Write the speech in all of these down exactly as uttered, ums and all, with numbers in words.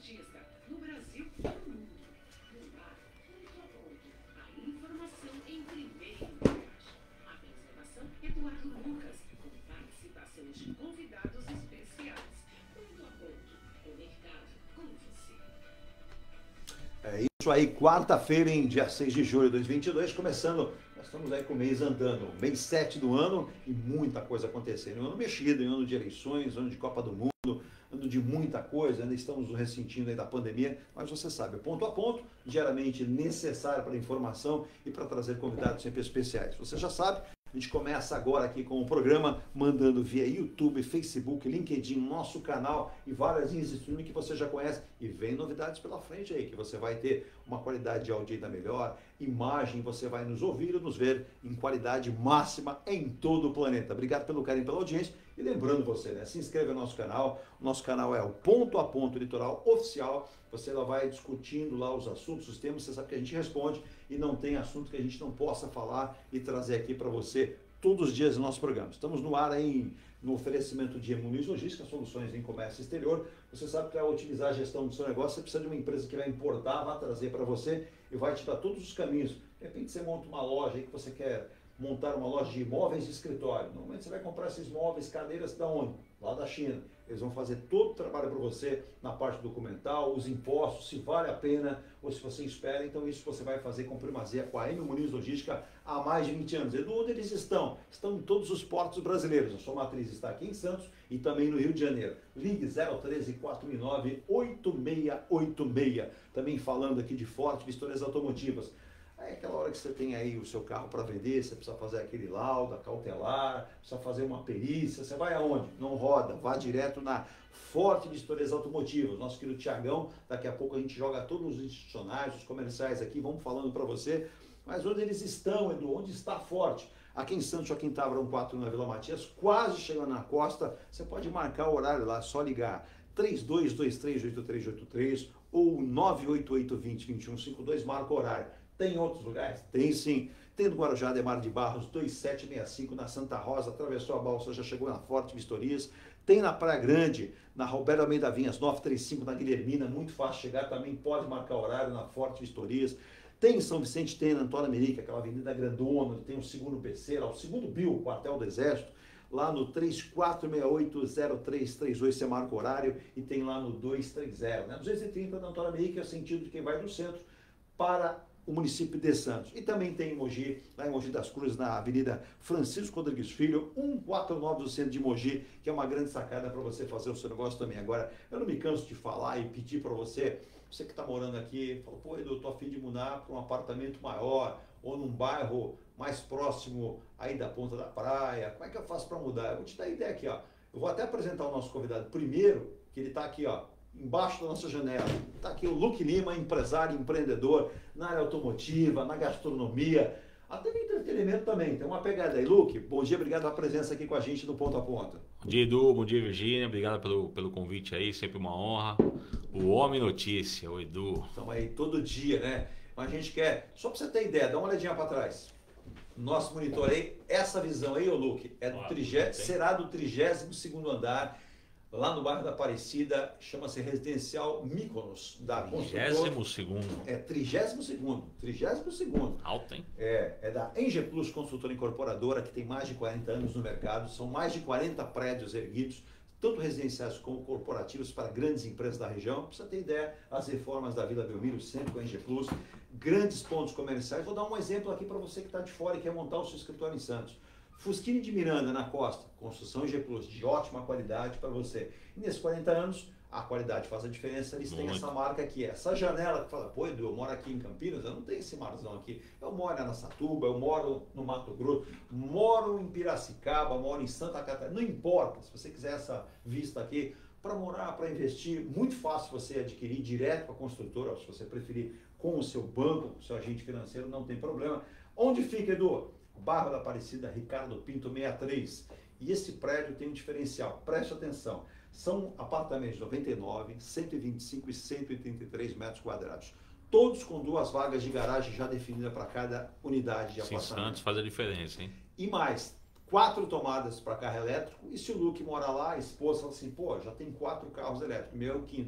logística no Brasil e no mundo. No ar, ponto a ponto, a informação em primeiro lugar. Apresentação: Eduardo Lucas, com participação de convidados especiais. Ponto a ponto, conectado com você. É isso aí, quarta-feira, em dia seis de julho de dois mil e vinte e dois, começando, nós estamos aí com o mês andando, mês sete do ano e muita coisa acontecendo. Um ano mexido, um ano de eleições, um ano de Copa do Mundo, ano de muita coisa, ainda estamos nos ressentindo aí da pandemia, mas você sabe, ponto a ponto, diariamente necessário para informação e para trazer convidados sempre especiais. Você já sabe, a gente começa agora aqui com o programa, mandando via YouTube, Facebook, LinkedIn, nosso canal e várias linhas de streaming que você já conhece. E vem novidades pela frente aí, que você vai ter uma qualidade de áudio ainda melhor, imagem, você vai nos ouvir e nos ver em qualidade máxima em todo o planeta. Obrigado pelo carinho, pela audiência. E lembrando você, né, se inscreva no nosso canal. O nosso canal é o Ponto a Ponto Litoral Oficial. Você lá vai discutindo lá os assuntos, os temas, você sabe que a gente responde e não tem assunto que a gente não possa falar e trazer aqui para você todos os dias no nosso programa. Estamos no ar aí no oferecimento de Muniz Logística, soluções em comércio exterior. Você sabe que para otimizar a gestão do seu negócio, você precisa de uma empresa que vai importar, vai trazer para você e vai te dar todos os caminhos. De repente você monta uma loja aí que você quer montar uma loja de imóveis de escritório. Normalmente você vai comprar esses móveis, cadeiras da onde? Lá da China. Eles vão fazer todo o trabalho para você na parte documental, os impostos, se vale a pena ou se você espera. Então isso você vai fazer com primazia com a M Muniz Logística há mais de vinte anos. Edu, onde eles estão? Estão em todos os portos brasileiros. A sua matriz está aqui em Santos e também no Rio de Janeiro. Ligue zero um três, quatro um nove, oito seis oito seis. Também falando aqui de Forte Vistorias Automotivas. É aquela hora que você tem aí o seu carro para vender, você precisa fazer aquele laudo, cautelar, precisa fazer uma perícia, você vai aonde? Não roda, vá direto na Forte Vistorias Automotivas. Nosso querido Tiagão, daqui a pouco a gente joga todos os institucionais, os comerciais aqui, vamos falando para você. Mas onde eles estão, Edu? Onde está Forte? Aqui em Santos, Joaquim Távora, um quatro na Vila Matias, quase chegando na costa, você pode marcar o horário lá, só ligar três dois dois três, oito três oito três ou nove oito oito, dois zero, dois um cinco dois, marca o horário. Tem outros lugares? Tem sim. Tem no Guarujá, Demar de Barros, dois sete seis cinco, na Santa Rosa, atravessou a balsa, já chegou na Forte Vistorias. Tem na Praia Grande, na Roberto Almeida Vinhas, novecentos e trinta e cinco, na Guilhermina, muito fácil chegar, também pode marcar horário na Forte Vistorias. Tem em São Vicente, tem na Antônio Merica, aquela avenida grandona, tem o segundo P C, lá, o segundo B I O, quartel do Exército, lá no três quatro seis oito, zero três três oito, você marca horário, e tem lá no dois três zero, né? duzentos e trinta na Antônio Merica, é o sentido de quem vai do centro para o município de Santos. E também tem em Mogi, lá em Mogi das Cruzes, na Avenida Francisco Rodrigues Filho, cento e quarenta e nove do centro de Mogi, que é uma grande sacada para você fazer o seu negócio também. Agora, eu não me canso de falar e pedir para você, você que está morando aqui, fala, pô, Edu, eu estou a fim de mudar para um apartamento maior, ou num bairro mais próximo aí da ponta da praia, como é que eu faço para mudar? Eu vou te dar a ideia aqui, ó. Eu vou até apresentar o nosso convidado primeiro, que ele está aqui, ó, embaixo da nossa janela. Está aqui o Luque Lima, empresário, empreendedor na área automotiva, na gastronomia, até no entretenimento também. Tem uma pegada aí. Luque, bom dia, obrigado pela presença aqui com a gente no Ponto a Ponto. Bom dia, Edu, bom dia, Virgínia, obrigado pelo, pelo convite aí, sempre uma honra. O Homem Notícia, o Edu. Estamos aí todo dia, né? Mas a gente quer, só para você ter ideia, dá uma olhadinha para trás. Nosso monitor aí, essa visão aí, ô Luque, é do trigé... será do trigésimo segundo andar, lá no bairro da Aparecida, chama-se Residencial Mykonos, da trigésimo segundo. É, trigésimo segundo. trigésimo segundo. Alto, hein? É, é da Enge Plus Construtora Incorporadora, que tem mais de quarenta anos no mercado, são mais de quarenta prédios erguidos, tanto residenciais como corporativos para grandes empresas da região. Pra você ter ideia, as reformas da Vila Belmiro, sempre com a Enge Plus, grandes pontos comerciais. Vou dar um exemplo aqui para você que está de fora e quer montar o seu escritório em Santos. Fusquini de Miranda, na costa, construção G Plus, de ótima qualidade para você. E nesses quarenta anos, a qualidade faz a diferença, eles têm essa marca aqui, essa janela que fala, pô, Edu, eu moro aqui em Campinas, eu não tenho esse marzão aqui, eu moro na Araçatuba, eu moro no Mato Grosso, moro em Piracicaba, moro em Santa Catarina, não importa, se você quiser essa vista aqui, para morar, para investir, muito fácil você adquirir direto com a construtora, ou se você preferir com o seu banco, com o seu agente financeiro, não tem problema. Onde fica, Edu? Barra da Aparecida, Ricardo Pinto sessenta e três. E esse prédio tem um diferencial, preste atenção. São apartamentos de noventa e nove, cento e vinte e cinco e cento e oitenta e três metros quadrados. Todos com duas vagas de garagem já definidas para cada unidade de apartamento. Santos faz a diferença, hein? E mais, quatro tomadas para carro elétrico. E se o Luque mora lá, a esposa fala assim, pô, já tem quatro carros elétricos, meu é o quinto.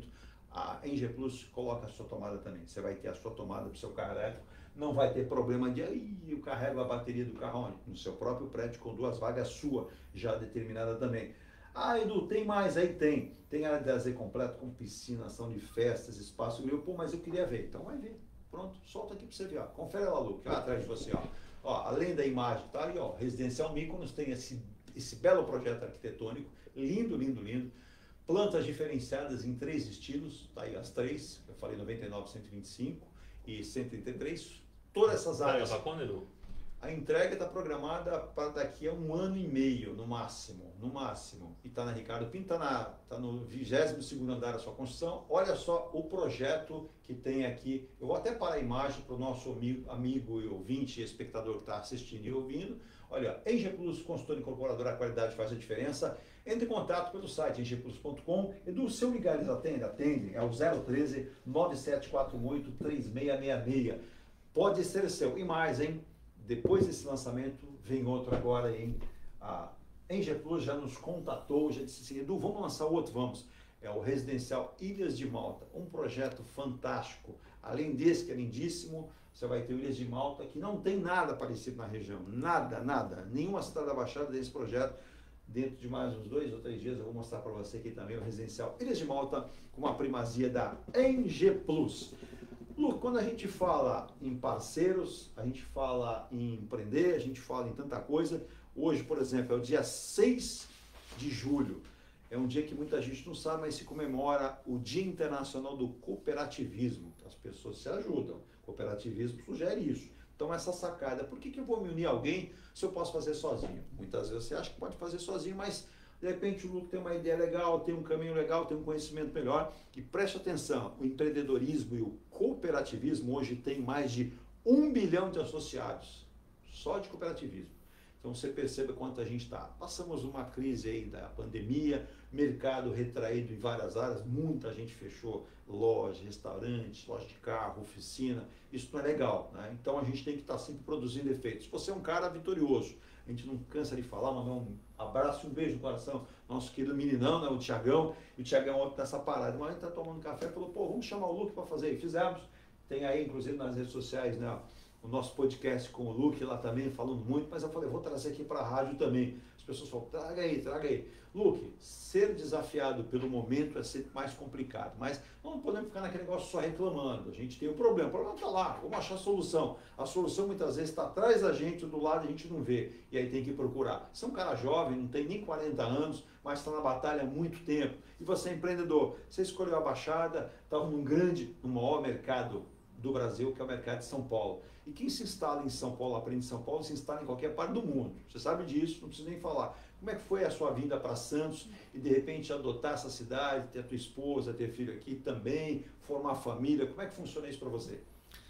a Engie Plus coloca a sua tomada também. Você vai ter a sua tomada para o seu carro elétrico, não vai ter problema de aí eu carrego a bateria do carro onde? No seu próprio prédio com duas vagas sua, já determinada também. Ah, Edu, tem mais? Aí tem. Tem área de lazer completo com piscina, ação de festas, espaço meu. Pô, mas eu queria ver. Então vai ver. Pronto, solta aqui para você ver. Ó. Confere lá, Luke, ó, atrás de você. Ó. Ó, além da imagem, tá aí, ó, Residencial Mykonos tem esse, esse belo projeto arquitetônico, lindo, lindo, lindo. Plantas diferenciadas em três estilos, tá aí as três, eu falei noventa e nove, cento e vinte e cinco e cento e trinta e três. Todas essas áreas. Para quando, Edu? A entrega está programada para daqui a um ano e meio, no máximo, no máximo. E está na Ricardo Pinto, está tá no vigésimo segundo andar da sua construção. Olha só o projeto que tem aqui. Eu vou até parar a imagem para o nosso amigo, amigo e ouvinte, espectador que está assistindo e ouvindo. Olha, Engie Plus, consultora incorporadora, a qualidade faz a diferença. Entre em contato pelo site engie plus ponto com. Edu, se eu ligar, eles atendem? Atendem. É o zero treze, nove sete quatro oito, três seis seis seis. Pode ser seu. E mais, hein? Depois desse lançamento, vem outro agora, hein? A Engie Plus já nos contatou, já disse assim, Edu, vamos lançar outro? Vamos. É o Residencial Ilhas de Malta, um projeto fantástico. Além desse, que é lindíssimo, você vai ter o Ilhas de Malta, que não tem nada parecido na região. Nada, nada. Nenhuma cidade da Baixada desse projeto. Dentro de mais uns dois ou três dias, eu vou mostrar para você aqui também o Residencial Ilhas de Malta, com uma primazia da Engie Plus. Lu, quando a gente fala em parceiros, a gente fala em empreender, a gente fala em tanta coisa. Hoje, por exemplo, é o dia seis de julho. É um dia que muita gente não sabe, mas se comemora o Dia Internacional do Cooperativismo. As pessoas se ajudam. Cooperativismo sugere isso. Então, essa sacada, por que que eu vou me unir a alguém se eu posso fazer sozinho? Muitas vezes você acha que pode fazer sozinho, mas de repente o Luke tem uma ideia legal, tem um caminho legal, tem um conhecimento melhor. E preste atenção, o empreendedorismo e o cooperativismo hoje tem mais de um bilhão de associados, só de cooperativismo. Então você perceba quanto a gente está. Passamos uma crise aí da pandemia, mercado retraído em várias áreas, muita gente fechou loja, restaurantes, loja de carro, oficina. Isso não é legal, né? Então a gente tem que estar sempre produzindo efeitos. Você é um cara vitorioso, a gente não cansa de falar, mandar um abraço e um beijo no coração. Nosso querido meninão, né, o Tiagão, e o Tiagão ontem nessa parada, mas a gente tá tomando café e falou, pô, vamos chamar o Luke para fazer. E fizemos, tem aí inclusive nas redes sociais, né, o nosso podcast com o Luke lá também, falando muito, mas eu falei, vou trazer aqui para a rádio também. As pessoas falam, traga aí, traga aí. Luke, ser desafiado pelo momento é sempre mais complicado, mas não podemos ficar naquele negócio só reclamando. A gente tem um problema, o problema está lá, vamos achar a solução. A solução muitas vezes está atrás da gente, do lado a gente não vê, e aí tem que procurar. Você é um cara jovem, não tem nem quarenta anos, mas está na batalha há muito tempo, e você é empreendedor, você escolheu a Baixada, estava num grande, no maior mercado do Brasil, que é o mercado de São Paulo. E quem se instala em São Paulo, aprende em São Paulo, se instala em qualquer parte do mundo. Você sabe disso, não precisa nem falar. Como é que foi a sua vinda para Santos e de repente adotar essa cidade, ter a tua esposa, ter filho aqui também, formar família? Como é que funciona isso para você?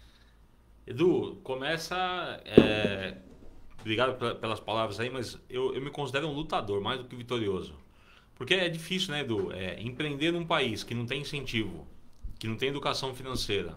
Edu, começa... É... Obrigado pelas palavras aí, mas eu, eu me considero um lutador, mais do que vitorioso. Porque é difícil, né, Edu? É, empreender num país que não tem incentivo, que não tem educação financeira,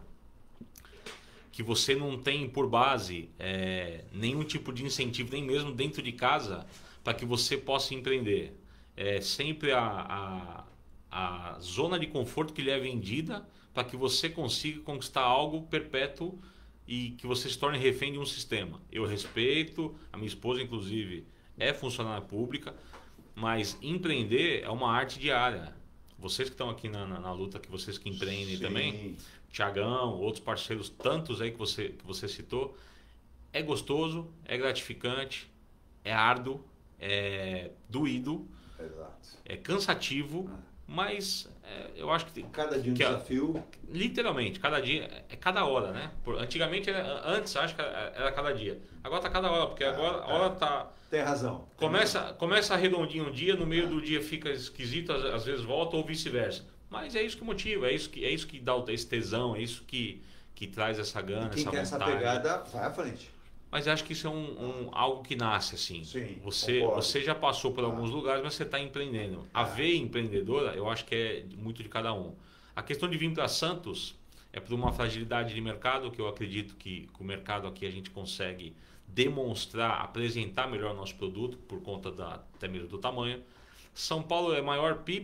que você não tem por base é, nenhum tipo de incentivo, nem mesmo dentro de casa, para que você possa empreender. É sempre a, a, a zona de conforto que lhe é vendida para que você consiga conquistar algo perpétuo e que você se torne refém de um sistema. Eu respeito, a minha esposa inclusive é funcionária pública, mas empreender é uma arte diária. Vocês que estão aqui na, na, na luta, que vocês que empreendem Sim. também, Tiagão, outros parceiros, tantos aí que você, que você citou, é gostoso, é gratificante, é árduo, é doído, Exato. é cansativo, Ah. mas é, eu acho que tem, Cada dia um que, desafio. literalmente, cada dia, é cada hora, né? Por, antigamente, era, antes acho que era, era cada dia, agora tá cada hora, porque Ah, agora a é. hora tá... Tem razão. Começa, começa redondinho um dia, no meio do dia fica esquisito, às, às vezes volta ou vice-versa. Mas é isso que motiva, é isso que, é isso que dá esse tesão, é isso que, que traz essa gana, Quem essa quer essa vontade. pegada, vai à frente. Mas acho que isso é um, um, algo que nasce assim. Sim, você, concordo. você já passou por Ah. alguns lugares, mas você está empreendendo. A veia empreendedora, eu acho que é muito de cada um. A questão de vir para Santos é por uma fragilidade de mercado, que eu acredito que com o mercado aqui a gente consegue demonstrar, apresentar melhor o nosso produto, por conta da, até mesmo do tamanho. São Paulo é maior P I B,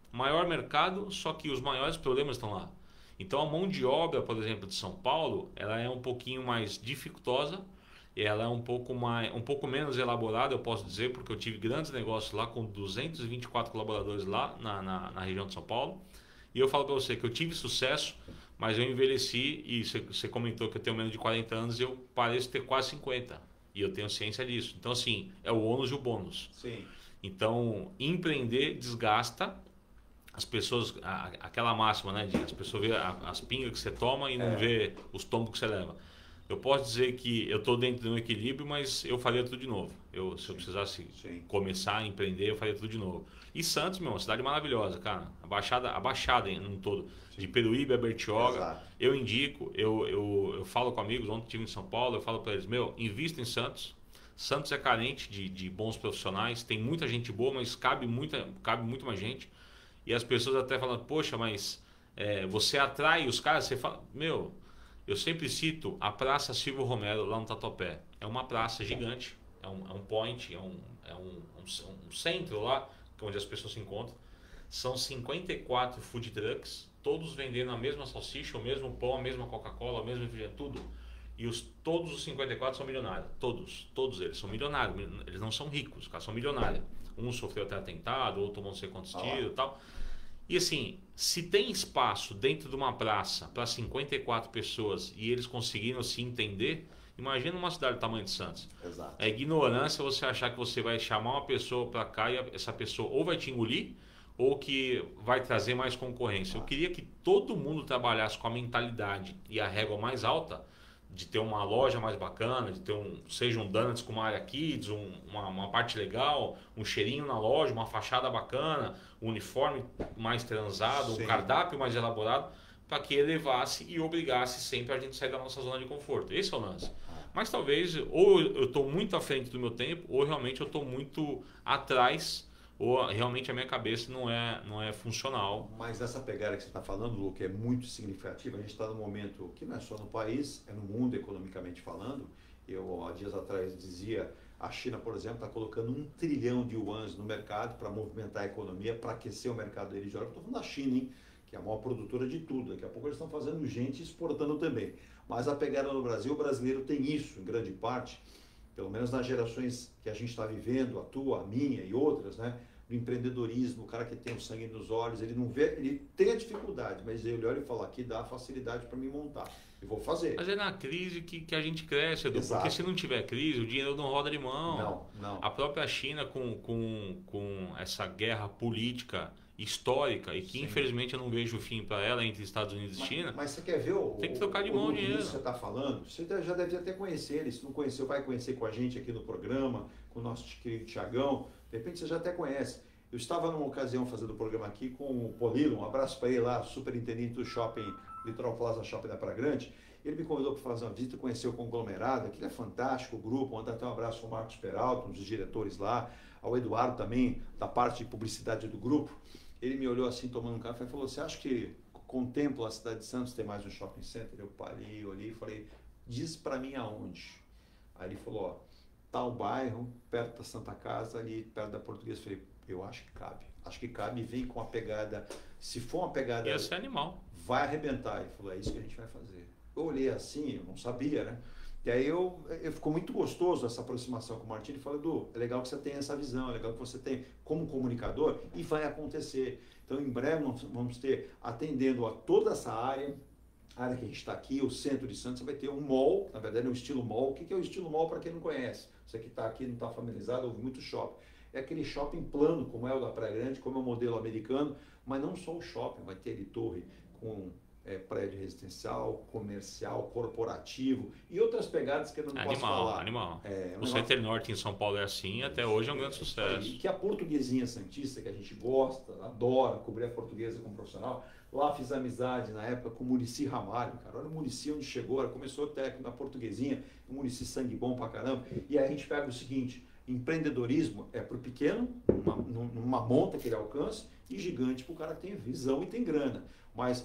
Maior mercado, só que os maiores problemas estão lá. Então a mão de obra, por exemplo, de São Paulo, ela é um pouquinho mais dificultosa, ela é um pouco mais, um pouco menos elaborada, eu posso dizer, porque eu tive grandes negócios lá com duzentos e vinte e quatro colaboradores lá na, na, na região de São Paulo. E eu falo para você que eu tive sucesso, mas eu envelheci e você, você comentou que eu tenho menos de quarenta anos e eu pareço ter quase cinquenta. E eu tenho ciência disso. Então, assim, é o ônus e o bônus. Sim. Então, empreender desgasta as pessoas, a, aquela máxima, né? De as pessoas vê a, as pingas que você toma e não É. vê os tombos que você leva. Eu posso dizer que eu estou dentro de um equilíbrio, mas eu faria tudo de novo. Eu, se eu precisasse Sim. começar a empreender, eu faria tudo de novo. E Santos, meu, uma cidade maravilhosa, cara. A Baixada, a Baixada em um todo. De Peruíbe a Bertioga. Exato. Eu indico, eu, eu, eu falo com amigos, ontem estive em São Paulo, eu falo para eles, meu, invista em Santos. Santos é carente de, de bons profissionais, tem muita gente boa, mas cabe, muita, cabe muito mais gente. E as pessoas até falam, poxa, mas é, você atrai os caras, você fala, meu... Eu sempre cito a Praça Silvio Romero, lá no Tatuapé. É uma praça gigante, é um, é um point, é, um, é um, um, um centro lá, onde as pessoas se encontram. São cinquenta e quatro food trucks, todos vendendo a mesma salsicha, o mesmo pão, a mesma Coca-Cola, o mesmo refrigerante, tudo. E os, todos os cinquenta e quatro são milionários, todos, todos eles são milionários, eles não são ricos, os caras são milionários. Um sofreu até atentado, outro tomou não sei quantos tiros e tal. E assim, se tem espaço dentro de uma praça para cinquenta e quatro pessoas e eles conseguiram se entender, imagina uma cidade do tamanho de Santos. Exato. É ignorância você achar que você vai chamar uma pessoa para cá e essa pessoa ou vai te engolir ou que vai trazer mais concorrência. Eu queria que todo mundo trabalhasse com a mentalidade e a régua mais alta de ter uma loja mais bacana, de ter um, seja um donuts com uma área kids, um, uma, uma parte legal, um cheirinho na loja, uma fachada bacana, um uniforme mais transado, Sim. um cardápio mais elaborado, para que elevasse e obrigasse sempre a gente a sair da nossa zona de conforto. Esse é o lance. Mas talvez, ou eu estou muito à frente do meu tempo, ou realmente eu estou muito atrás, ou realmente a minha cabeça não é, não é funcional. Mas essa pegada que você está falando, Lu, que é muito significativa, a gente está num momento que não é só no país, é no mundo economicamente falando. Eu, há dias atrás, dizia, a China, por exemplo, está colocando um trilhão de yuans no mercado para movimentar a economia, para aquecer o mercado deles de óleo. Estou falando da China, hein? Que é a maior produtora de tudo. Daqui a pouco eles estão fazendo gente e exportando também. Mas a pegada no Brasil, o brasileiro tem isso, em grande parte, pelo menos nas gerações que a gente está vivendo, a tua, a minha e outras, né? Do empreendedorismo, o cara que tem o sangue nos olhos, ele não vê, ele tem a dificuldade, mas ele olha e fala, aqui dá a facilidade para me montar, e vou fazer. Mas é na crise que, que a gente cresce, Edu, Exato. porque se não tiver crise, o dinheiro não roda de mão. Não, não. A própria China com, com, com essa guerra política histórica e que Sim. infelizmente eu não vejo o fim para ela entre Estados Unidos e Mas, China. mas você quer ver o, Tem que trocar de o, mão o o dinheiro. que você está falando? Você já deve até conhecer ele, se não conheceu, vai conhecer com a gente aqui no programa, com o nosso querido Thiagão, de repente você já até conhece. Eu estava numa ocasião fazendo o programa aqui com o Polilo, um abraço para ele lá, superintendente do shopping, Litoral Plaza Shopping da Praia Grande. Ele me convidou para fazer uma visita, conhecer o conglomerado, aquilo é fantástico, o grupo, mandar até um abraço ao Marcos Peralta, um dos diretores lá, ao Eduardo também, da parte de publicidade do grupo. Ele me olhou assim, tomando um café, e falou, você acha que contempla a cidade de Santos ter mais um shopping center? Eu parei, olhei e falei, diz para mim aonde? Aí ele falou, ó, tal bairro, perto da Santa Casa, ali perto da Portuguesa. Eu falei, eu acho que cabe. Acho que cabe e vem com a pegada, se for uma pegada... Ia ser animal. Vai arrebentar. Ele falou, é isso que a gente vai fazer. Eu olhei assim, eu não sabia, né? E aí eu, eu ficou muito gostoso essa aproximação com o Martim. Ele falou, Edu, é legal que você tenha essa visão, é legal que você tenha como comunicador e vai acontecer. Então, em breve, nós vamos ter, atendendo a toda essa área, a área que a gente está aqui, o centro de Santos, você vai ter um mall, na verdade é um estilo mall. O que é o estilo mall para quem não conhece? Você que está aqui não está familiarizado, ouve muito shopping. É aquele shopping plano, como é o da Praia Grande, como é o modelo americano, mas não só o shopping, vai ter ali torre com é, prédio residencial, comercial, corporativo e outras pegadas que eu não Animal, posso falar. animal. É, um o Center Norte em São Paulo é assim, até hoje é um grande sucesso. E que a portuguesinha santista, que a gente gosta, adora cobrir a portuguesa como profissional, lá fiz amizade na época com o Muricy Ramalho, cara. Olha o Muricy onde chegou, ela começou técnico na portuguesinha, o Muricy sangue bom pra caramba. E aí a gente pega o seguinte, empreendedorismo é pro pequeno, numa, numa monta que ele alcança, e gigante pro cara que tem visão e tem grana. Mas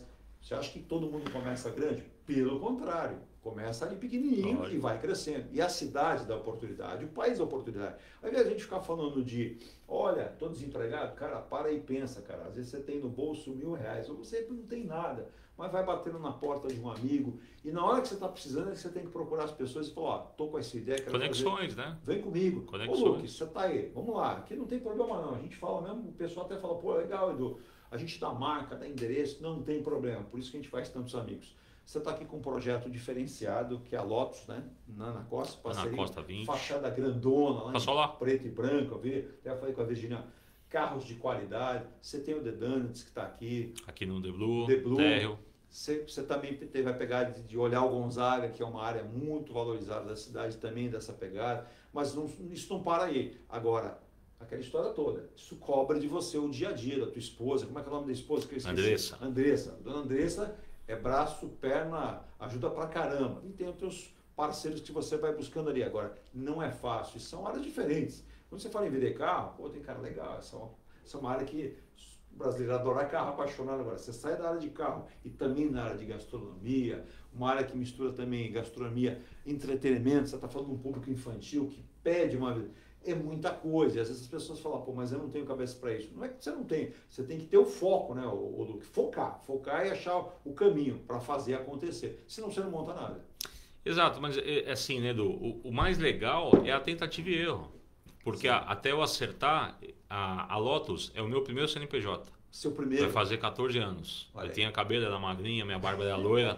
Você acha que todo mundo começa grande? Pelo contrário, começa ali pequenininho Lógico. e vai crescendo. E a cidade da oportunidade, o país da oportunidade. Ao invés de a gente ficar falando de, olha, estou desempregado, cara, para e pensa, cara. Às vezes você tem no bolso mil reais, ou você não tem nada, mas vai batendo na porta de um amigo. E na hora que você está precisando, é que você tem que procurar as pessoas e falar, ó, tô com essa ideia, quero Conexões, fazer. né? Vem comigo. Conexões. Ô, Lucas, você tá aí, vamos lá. Aqui não tem problema não. A gente fala mesmo, o pessoal até fala, pô, legal, Edu. A gente dá marca, dá endereço, não tem problema. Por isso que a gente faz tantos amigos. Você está aqui com um projeto diferenciado, que é a Lotus, né? Na Ana Costa, parceria, Ana Costa vinte. fachada grandona, lá Passou em lá. preto e branco, eu vi, até falei com a Virginia, carros de qualidade. Você tem o The Donuts que está aqui. Aqui no The Blue, The Blue. Térreo. Você, você também teve a pegada de, de olhar o Gonzaga, que é uma área muito valorizada da cidade, também dessa pegada. Mas não, isso não para aí. Agora, aquela história toda, isso cobra de você o dia a dia, da tua esposa. Como é que é o nome da esposa que eu esqueci? Andressa. Andressa. Dona Andressa é braço, perna, ajuda pra caramba. E tem os teus parceiros que você vai buscando ali. Agora, não é fácil, são áreas diferentes. Quando você fala em vender carro, pô, tem cara legal, essa é uma, essa é uma área que o brasileiro adora carro, apaixonado. Agora, você sai da área de carro e também na área de gastronomia, uma área que mistura também gastronomia, entretenimento, você está falando de um público infantil que pede uma... É muita coisa, e às vezes as pessoas falam, pô, mas eu não tenho cabeça para isso. Não é que você não tem, você tem que ter o foco, né, o, o, focar, focar e achar o caminho para fazer acontecer, senão você não monta nada. Exato, mas é assim, né, Edu? O, o mais legal é a tentativa e erro, porque a, até eu acertar, a, a Lotus é o meu primeiro C N P J. Seu primeiro? Vai fazer quatorze anos. Olha eu aí. tinha cabelo, era magrinha, minha barba era loira.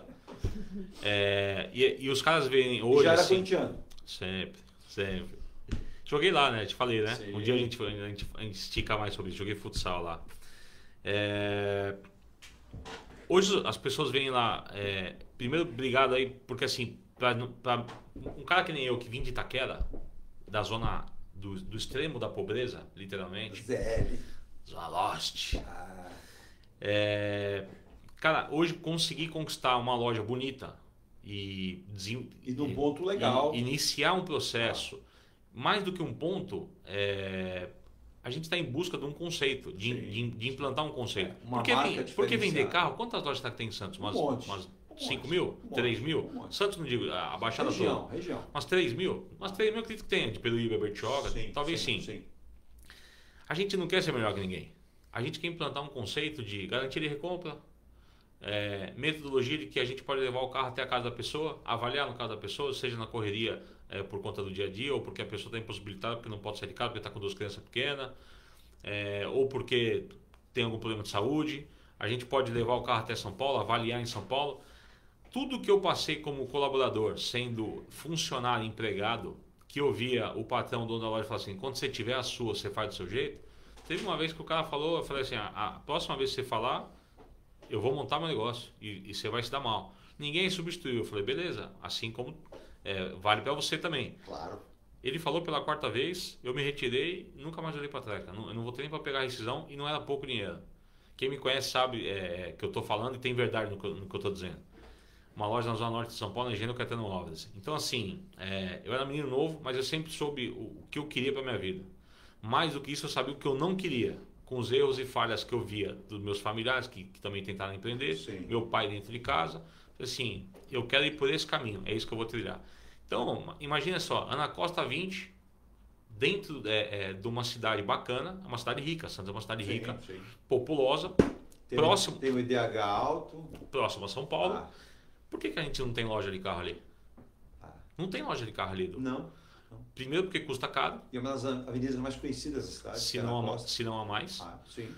É, e, e os caras veem hoje. E já era assim, corintiano? Sempre, sempre. Joguei lá, né? Te falei, né? Sim. Um dia a gente, a, gente, a gente estica mais sobre isso. Joguei futsal lá. É... Hoje as pessoas vêm lá. É... Primeiro, obrigado aí, porque assim, pra, pra um cara que nem eu, que vim de Itaquera, da zona do, do extremo da pobreza, literalmente. Zé L. Zona Lost. Ah, É... Cara, hoje consegui conquistar uma loja bonita e, desen- E num ponto legal. e iniciar um processo. Mais do que um ponto, é, a gente está em busca de um conceito, de, Sim. de, de implantar um conceito. É, uma Por que, marca vem- por que vender diferenciada. carro? Quantas lojas tá que tem em Santos? Umas, Um monte. umas Um cinco monte. mil? Um monte. três mil? Um monte. Santos, não digo, a Baixada região, toda. região. Umas três mil? Umas três mil eu acredito que tenha, de Peruíbe, Bertioga, talvez sim. sim. A gente não quer ser melhor que ninguém. A gente quer implantar um conceito de garantia de recompra, é, metodologia de que a gente pode levar o carro até a casa da pessoa, avaliar no carro da pessoa, seja na correria é, por conta do dia a dia, ou porque a pessoa está impossibilitada porque não pode sair de casa, porque está com duas crianças pequenas, é, ou porque tem algum problema de saúde. A gente pode levar o carro até São Paulo, avaliar em São Paulo. Tudo que eu passei como colaborador, sendo funcionário, empregado, que eu via o patrão, o dono da loja, falar assim, quando você tiver a sua, você faz do seu jeito. Teve uma vez que o cara falou, eu falei assim, a, a próxima vez que você falar, eu vou montar meu negócio e, e você vai se dar mal. Ninguém substituiu. Eu falei, beleza, assim como é, vale para você também. Claro. Ele falou pela quarta vez, eu me retirei, nunca mais olhei para trás. Cara. Não, eu não voltei nem para pegar a rescisão e não era pouco dinheiro. Quem me conhece sabe é, que eu estou falando e tem verdade no que, no que eu estou dizendo. Uma loja na Zona Norte de São Paulo, na Engenheiro Caetano Alves. Então assim, é, eu era menino novo, mas eu sempre soube o, o que eu queria para minha vida. Mais do que isso, eu sabia o que eu não queria. Com os erros e falhas que eu via dos meus familiares, que, que também tentaram empreender, Sim. meu pai dentro de casa, assim, eu quero ir por esse caminho, é isso que eu vou trilhar. Então, imagina só, Ana Costa vinte, dentro é, é, de uma cidade bacana, uma cidade rica, Santos é uma cidade Sim, rica, sim. populosa, Tem, próximo, tem o I D H alto. próximo a São Paulo. Ah, Por que, que a gente não tem loja de carro ali? ah, Não tem loja de carro ali, Edu. não. Primeiro porque custa caro, E é uma das avenidas mais conhecidas da cidade. se que é não, Ana a, Costa. se não a mais. Ah, sim.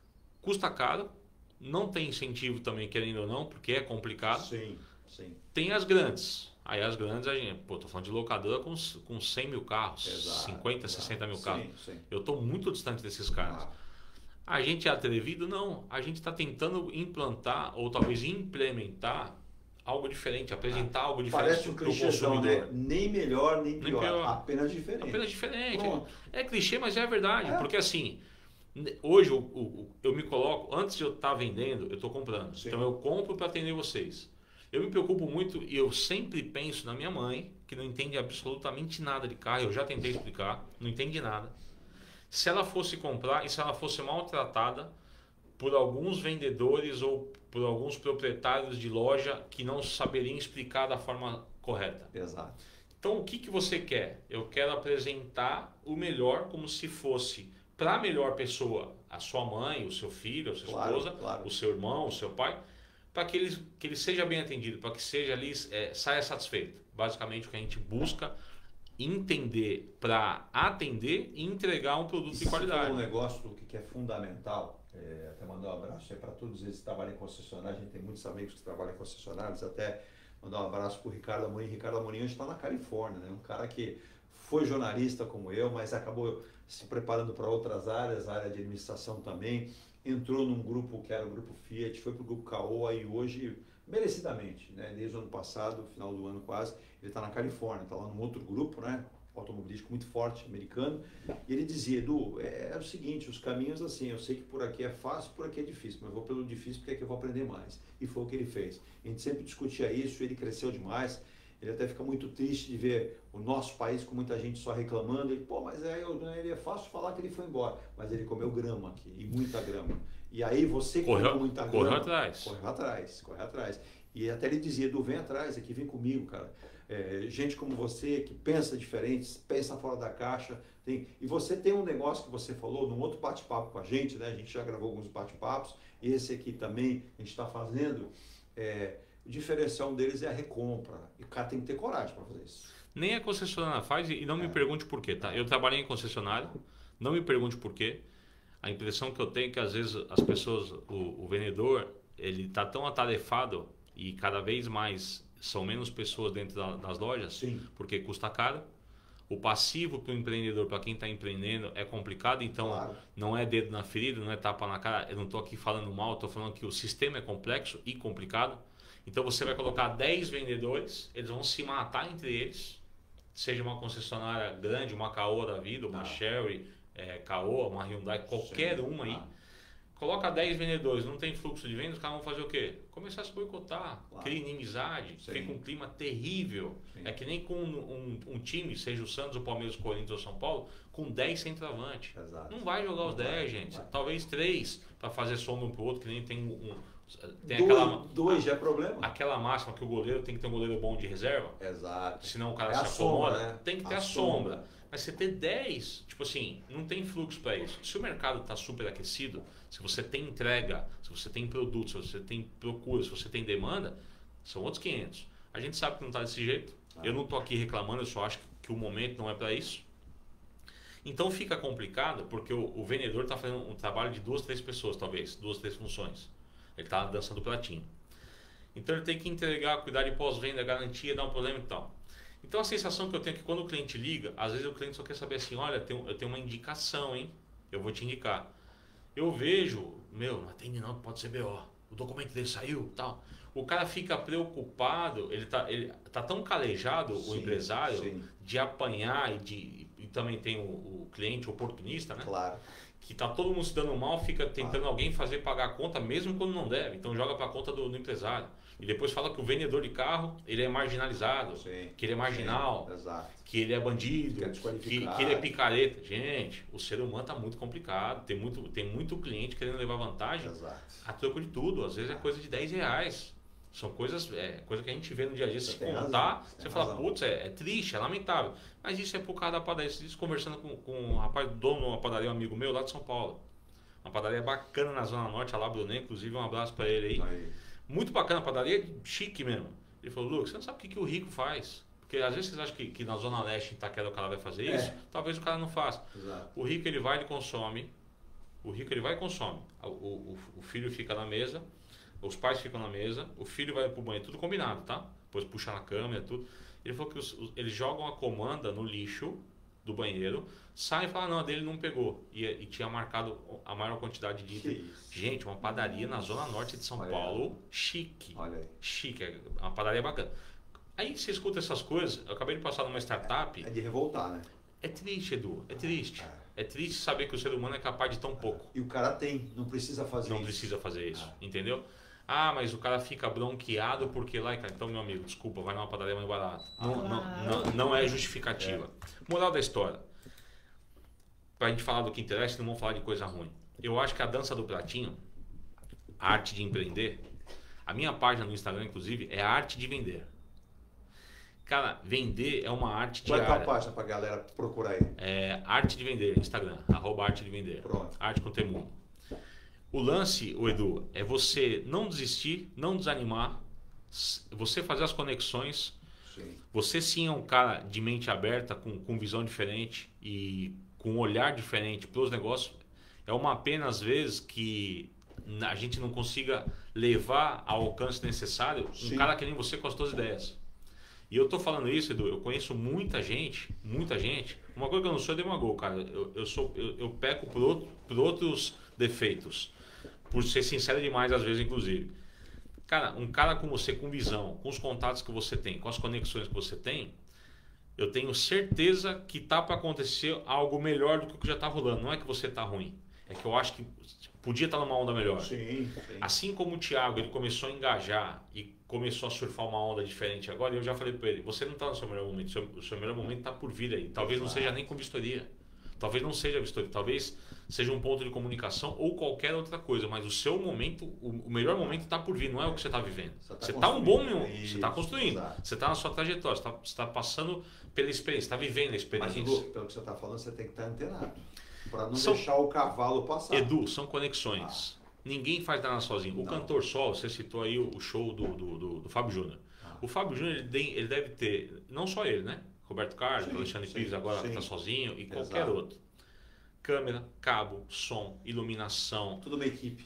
Custa caro, não tem incentivo também, querendo ou não, porque é complicado. Sim, sim. Tem as grandes. Aí as grandes, a gente, pô, tô falando de locadora com, com cem mil carros, Exato, cinquenta, exato. sessenta mil Sim, carros. sim. Eu tô muito distante desses caras. Ah, A gente é atrevido? Não. A gente está tentando implantar ou talvez implementar algo diferente, apresentar algo diferente parece um para o clichêzão, né? consumidor. Nem melhor, nem pior. pior. Apenas diferente. Apenas diferente. Pronto. É clichê, mas é verdade. É. Porque assim, hoje o, o, eu me coloco, antes de eu estar vendendo, eu estou comprando. Sim. Então eu compro para atender vocês. Eu me preocupo muito e eu sempre penso na minha mãe, que não entende absolutamente nada de carro. Eu já tentei explicar, não entende nada. Se ela fosse comprar e se ela fosse maltratada por alguns vendedores ou por alguns proprietários de loja que não saberiam explicar da forma correta. Exato. Então, o que, que você quer? Eu quero apresentar o melhor como se fosse para a melhor pessoa, a sua mãe, o seu filho, a sua Claro, esposa, claro. o seu irmão, o seu pai, para que ele, que ele seja bem atendido, para que seja ali, é, saia satisfeito. Basicamente, o que a gente busca entender para atender e entregar um produto E de qualidade. Você falou um negócio do que é fundamental, é, até mandar um abraço para todos eles que trabalham em concessionária, a gente tem muitos amigos que trabalham em concessionárias, até mandar um abraço para o Ricardo Amorim. Ricardo Amorim hoje está na Califórnia, né? Um cara que foi jornalista como eu, mas acabou se preparando para outras áreas, a área de administração também, entrou num grupo que era o grupo Fiat, foi para o grupo Caoa e hoje, merecidamente, né? Desde o ano passado, final do ano quase, ele está na Califórnia, está lá num outro grupo, né? Automobilístico muito forte, americano, e ele dizia, Edu, é, é o seguinte, os caminhos assim, eu sei que por aqui é fácil, por aqui é difícil, mas eu vou pelo difícil porque é que eu vou aprender mais. E foi o que ele fez. A gente sempre discutia isso, ele cresceu demais, ele até fica muito triste de ver o nosso país com muita gente só reclamando, ele, pô, mas é, eu, ele é fácil falar que ele foi embora, mas ele comeu grama aqui, e muita grama. E aí você que Correu, comeu muita correu grama, atrás. correu atrás, correu atrás. E até ele dizia, Edu, vem atrás aqui, vem comigo, cara. É, gente como você, que pensa diferente, pensa fora da caixa. Tem, e você tem um negócio que você falou num outro bate-papo com a gente, né? A gente já gravou alguns bate-papos, esse aqui também a gente está fazendo. É, o diferencial deles é a recompra. E o cara tem que ter coragem para fazer isso. Nem a concessionária faz e não me É. pergunte por quê, tá? Eu trabalhei em concessionária, não me pergunte por quê. A impressão que eu tenho é que às vezes as pessoas, o, o vendedor, ele está tão atarefado e cada vez mais são menos pessoas dentro da, das lojas, Sim. porque custa caro. O passivo para o empreendedor, para quem está empreendendo, é complicado, então Claro. não é dedo na ferida, não é tapa na cara. Eu não estou aqui falando mal, estou falando que o sistema é complexo e complicado. Então você vai colocar dez vendedores, eles vão se matar entre eles, seja uma concessionária grande, uma Caoa da vida, uma Ah. Chery, é, Caoa, uma Hyundai, qualquer Sim. uma aí. Ah. Coloca dez vendedores, não tem fluxo de vendas, os caras vão fazer o quê? Começar a se boicotar, Claro. cria inimizade, Sim. fica um clima terrível. Sim. É que nem com um, um, um time, seja o Santos, o Palmeiras, o Corinthians ou o São Paulo, com dez centroavante. Exato. Não vai jogar os Não vai, dez, não gente. vai. Talvez três para fazer sombra um pro outro, que nem tem um. Tem dois, aquela, dois já é problema? aquela máxima que o goleiro tem que ter um goleiro bom de reserva, Exato. senão o cara É se a sombra, acomoda. né? Tem que ter A a, sombra. sombra. Mas você ter dez, tipo assim, não tem fluxo para isso. Se o mercado está super aquecido, se você tem entrega, se você tem produto, se você tem procura, se você tem demanda, são outros quinhentos. A gente sabe que não está desse jeito. Ah. Eu não estou aqui reclamando, eu só acho que o momento não é para isso. Então fica complicado porque o, o vendedor está fazendo um trabalho de duas, três pessoas, talvez, duas, três funções. Ele está dançando pratinho. Então ele tem que entregar, cuidar de pós-venda, garantia, dar um problema e tal. Então a sensação que eu tenho é que quando o cliente liga, às vezes o cliente só quer saber assim, olha, eu tenho, eu tenho uma indicação, hein? Eu vou te indicar. Eu vejo, meu, não atende não, pode ser B O. O documento dele saiu, tal. O cara fica preocupado, ele tá, ele tá tão calejado, Sim, o empresário, sim. de apanhar e de e também tem o, o cliente oportunista, né? Claro. Que tá todo mundo se dando mal, fica tentando Ah. alguém fazer pagar a conta mesmo quando não deve. Então joga para a conta do, do empresário. E depois fala que o vendedor de carro, ele é marginalizado, Sim. que ele é marginal, Sim. Exato. que ele é bandido, Que é que, desqualificado. que ele é picareta. Gente, o ser humano tá muito complicado. Tem muito, tem muito cliente querendo levar vantagem Exato. a troco de tudo. Às vezes é coisa de dez reais. São coisas, é, coisa que a gente vê no dia a dia. Você Se tem contar, razão, você você tem fala, razão. putz, é, é triste, é lamentável. Mas isso é por causa da padaria. Isso conversando com, com um rapaz, dono de uma padaria, um amigo meu lá de São Paulo. Uma padaria bacana na Zona Norte, a lá Brunet, inclusive um abraço para ele aí. Aí. Muito bacana, a padaria chique mesmo. Ele falou, Lucas, você não sabe o que, que o rico faz. Porque às vezes vocês acham que, que na Zona Leste, em Itaquera, o cara vai fazer É. isso. Talvez o cara não faça. Exato. O rico, ele vai, ele consome. O rico, ele vai e consome. O, o, o filho fica na mesa, os pais ficam na mesa, o filho vai pro banheiro, tudo combinado, tá? Depois puxa na câmera, tudo. Ele falou que os, os, eles jogam a comanda no lixo do banheiro, saem e falam, não, a dele não pegou. E, e tinha marcado a maior quantidade de Que itens. isso. Gente, uma padaria na Zona Norte de São Olha. Paulo, chique. Olha aí. Chique, é uma padaria bacana. Aí você escuta essas coisas, eu acabei de passar numa startup, É de revoltar, né? é triste, Edu, é triste. É triste saber que o ser humano é capaz de tão pouco. E o cara tem, não precisa fazer Não isso. precisa fazer isso, Ah. entendeu? Ah, mas o cara fica bronqueado porque lá, cara, então meu amigo, desculpa, vai numa padaria mais barata. Não, não, não, não é justificativa. Moral da história. Pra gente falar do que interessa, não vamos falar de coisa ruim. Eu acho que a dança do pratinho, a arte de empreender, a minha página no Instagram, inclusive, é a arte de vender. Cara, vender é uma arte diária. Qual é a tua página pra galera procurar aí? É arte de vender, Instagram, arroba arte de vender. Pronto. Arte com temudo. O lance, o Edu, é você não desistir, não desanimar, você fazer as conexões. Sim. Você sim é um cara de mente aberta, com, com visão diferente e com um olhar diferente para os negócios. É uma pena, às vezes, que a gente não consiga levar ao alcance necessário um Sim. cara que nem você com as suas ideias. E eu tô falando isso, Edu, eu conheço muita gente, muita gente. Uma coisa que eu não sou é demagogo, cara. Eu, eu, sou, eu, eu peco por, outro, por outros defeitos. Por ser sincero demais, às vezes, inclusive. Cara, um cara como você, com visão, com os contatos que você tem, com as conexões que você tem, eu tenho certeza que tá para acontecer algo melhor do que o que já tá rolando. Não é que você tá ruim. É que eu acho que podia estar numa onda melhor. Sim, sim. Assim como o Thiago, ele começou a engajar e começou a surfar uma onda diferente agora, eu já falei para ele, você não está no seu melhor momento, seu, o seu melhor momento está por vir aí. Talvez não seja nem com vistoria, talvez não seja vistoria, talvez seja um ponto de comunicação ou qualquer outra coisa, mas o seu momento, o, o melhor momento está por vir, não é o que você está vivendo. Você está um bom momento, você está construindo, exato. Você está na sua trajetória, você está tá passando pela experiência, está vivendo a experiência. Mas, Edu, pelo que você está falando, você tem que estar antenado, para não são, deixar o cavalo passar. Edu, são conexões. Ah. Ninguém faz nada sozinho. O não. Cantor Sol, você citou aí o show do, do, do, do Fábio Júnior. Ah. O Fábio Júnior, ele, ele deve ter, não só ele, né? Roberto Carlos, sim, Alexandre sim, Pires agora está sozinho e qualquer Exato. Outro. Câmera, cabo, som, iluminação. Tudo uma equipe.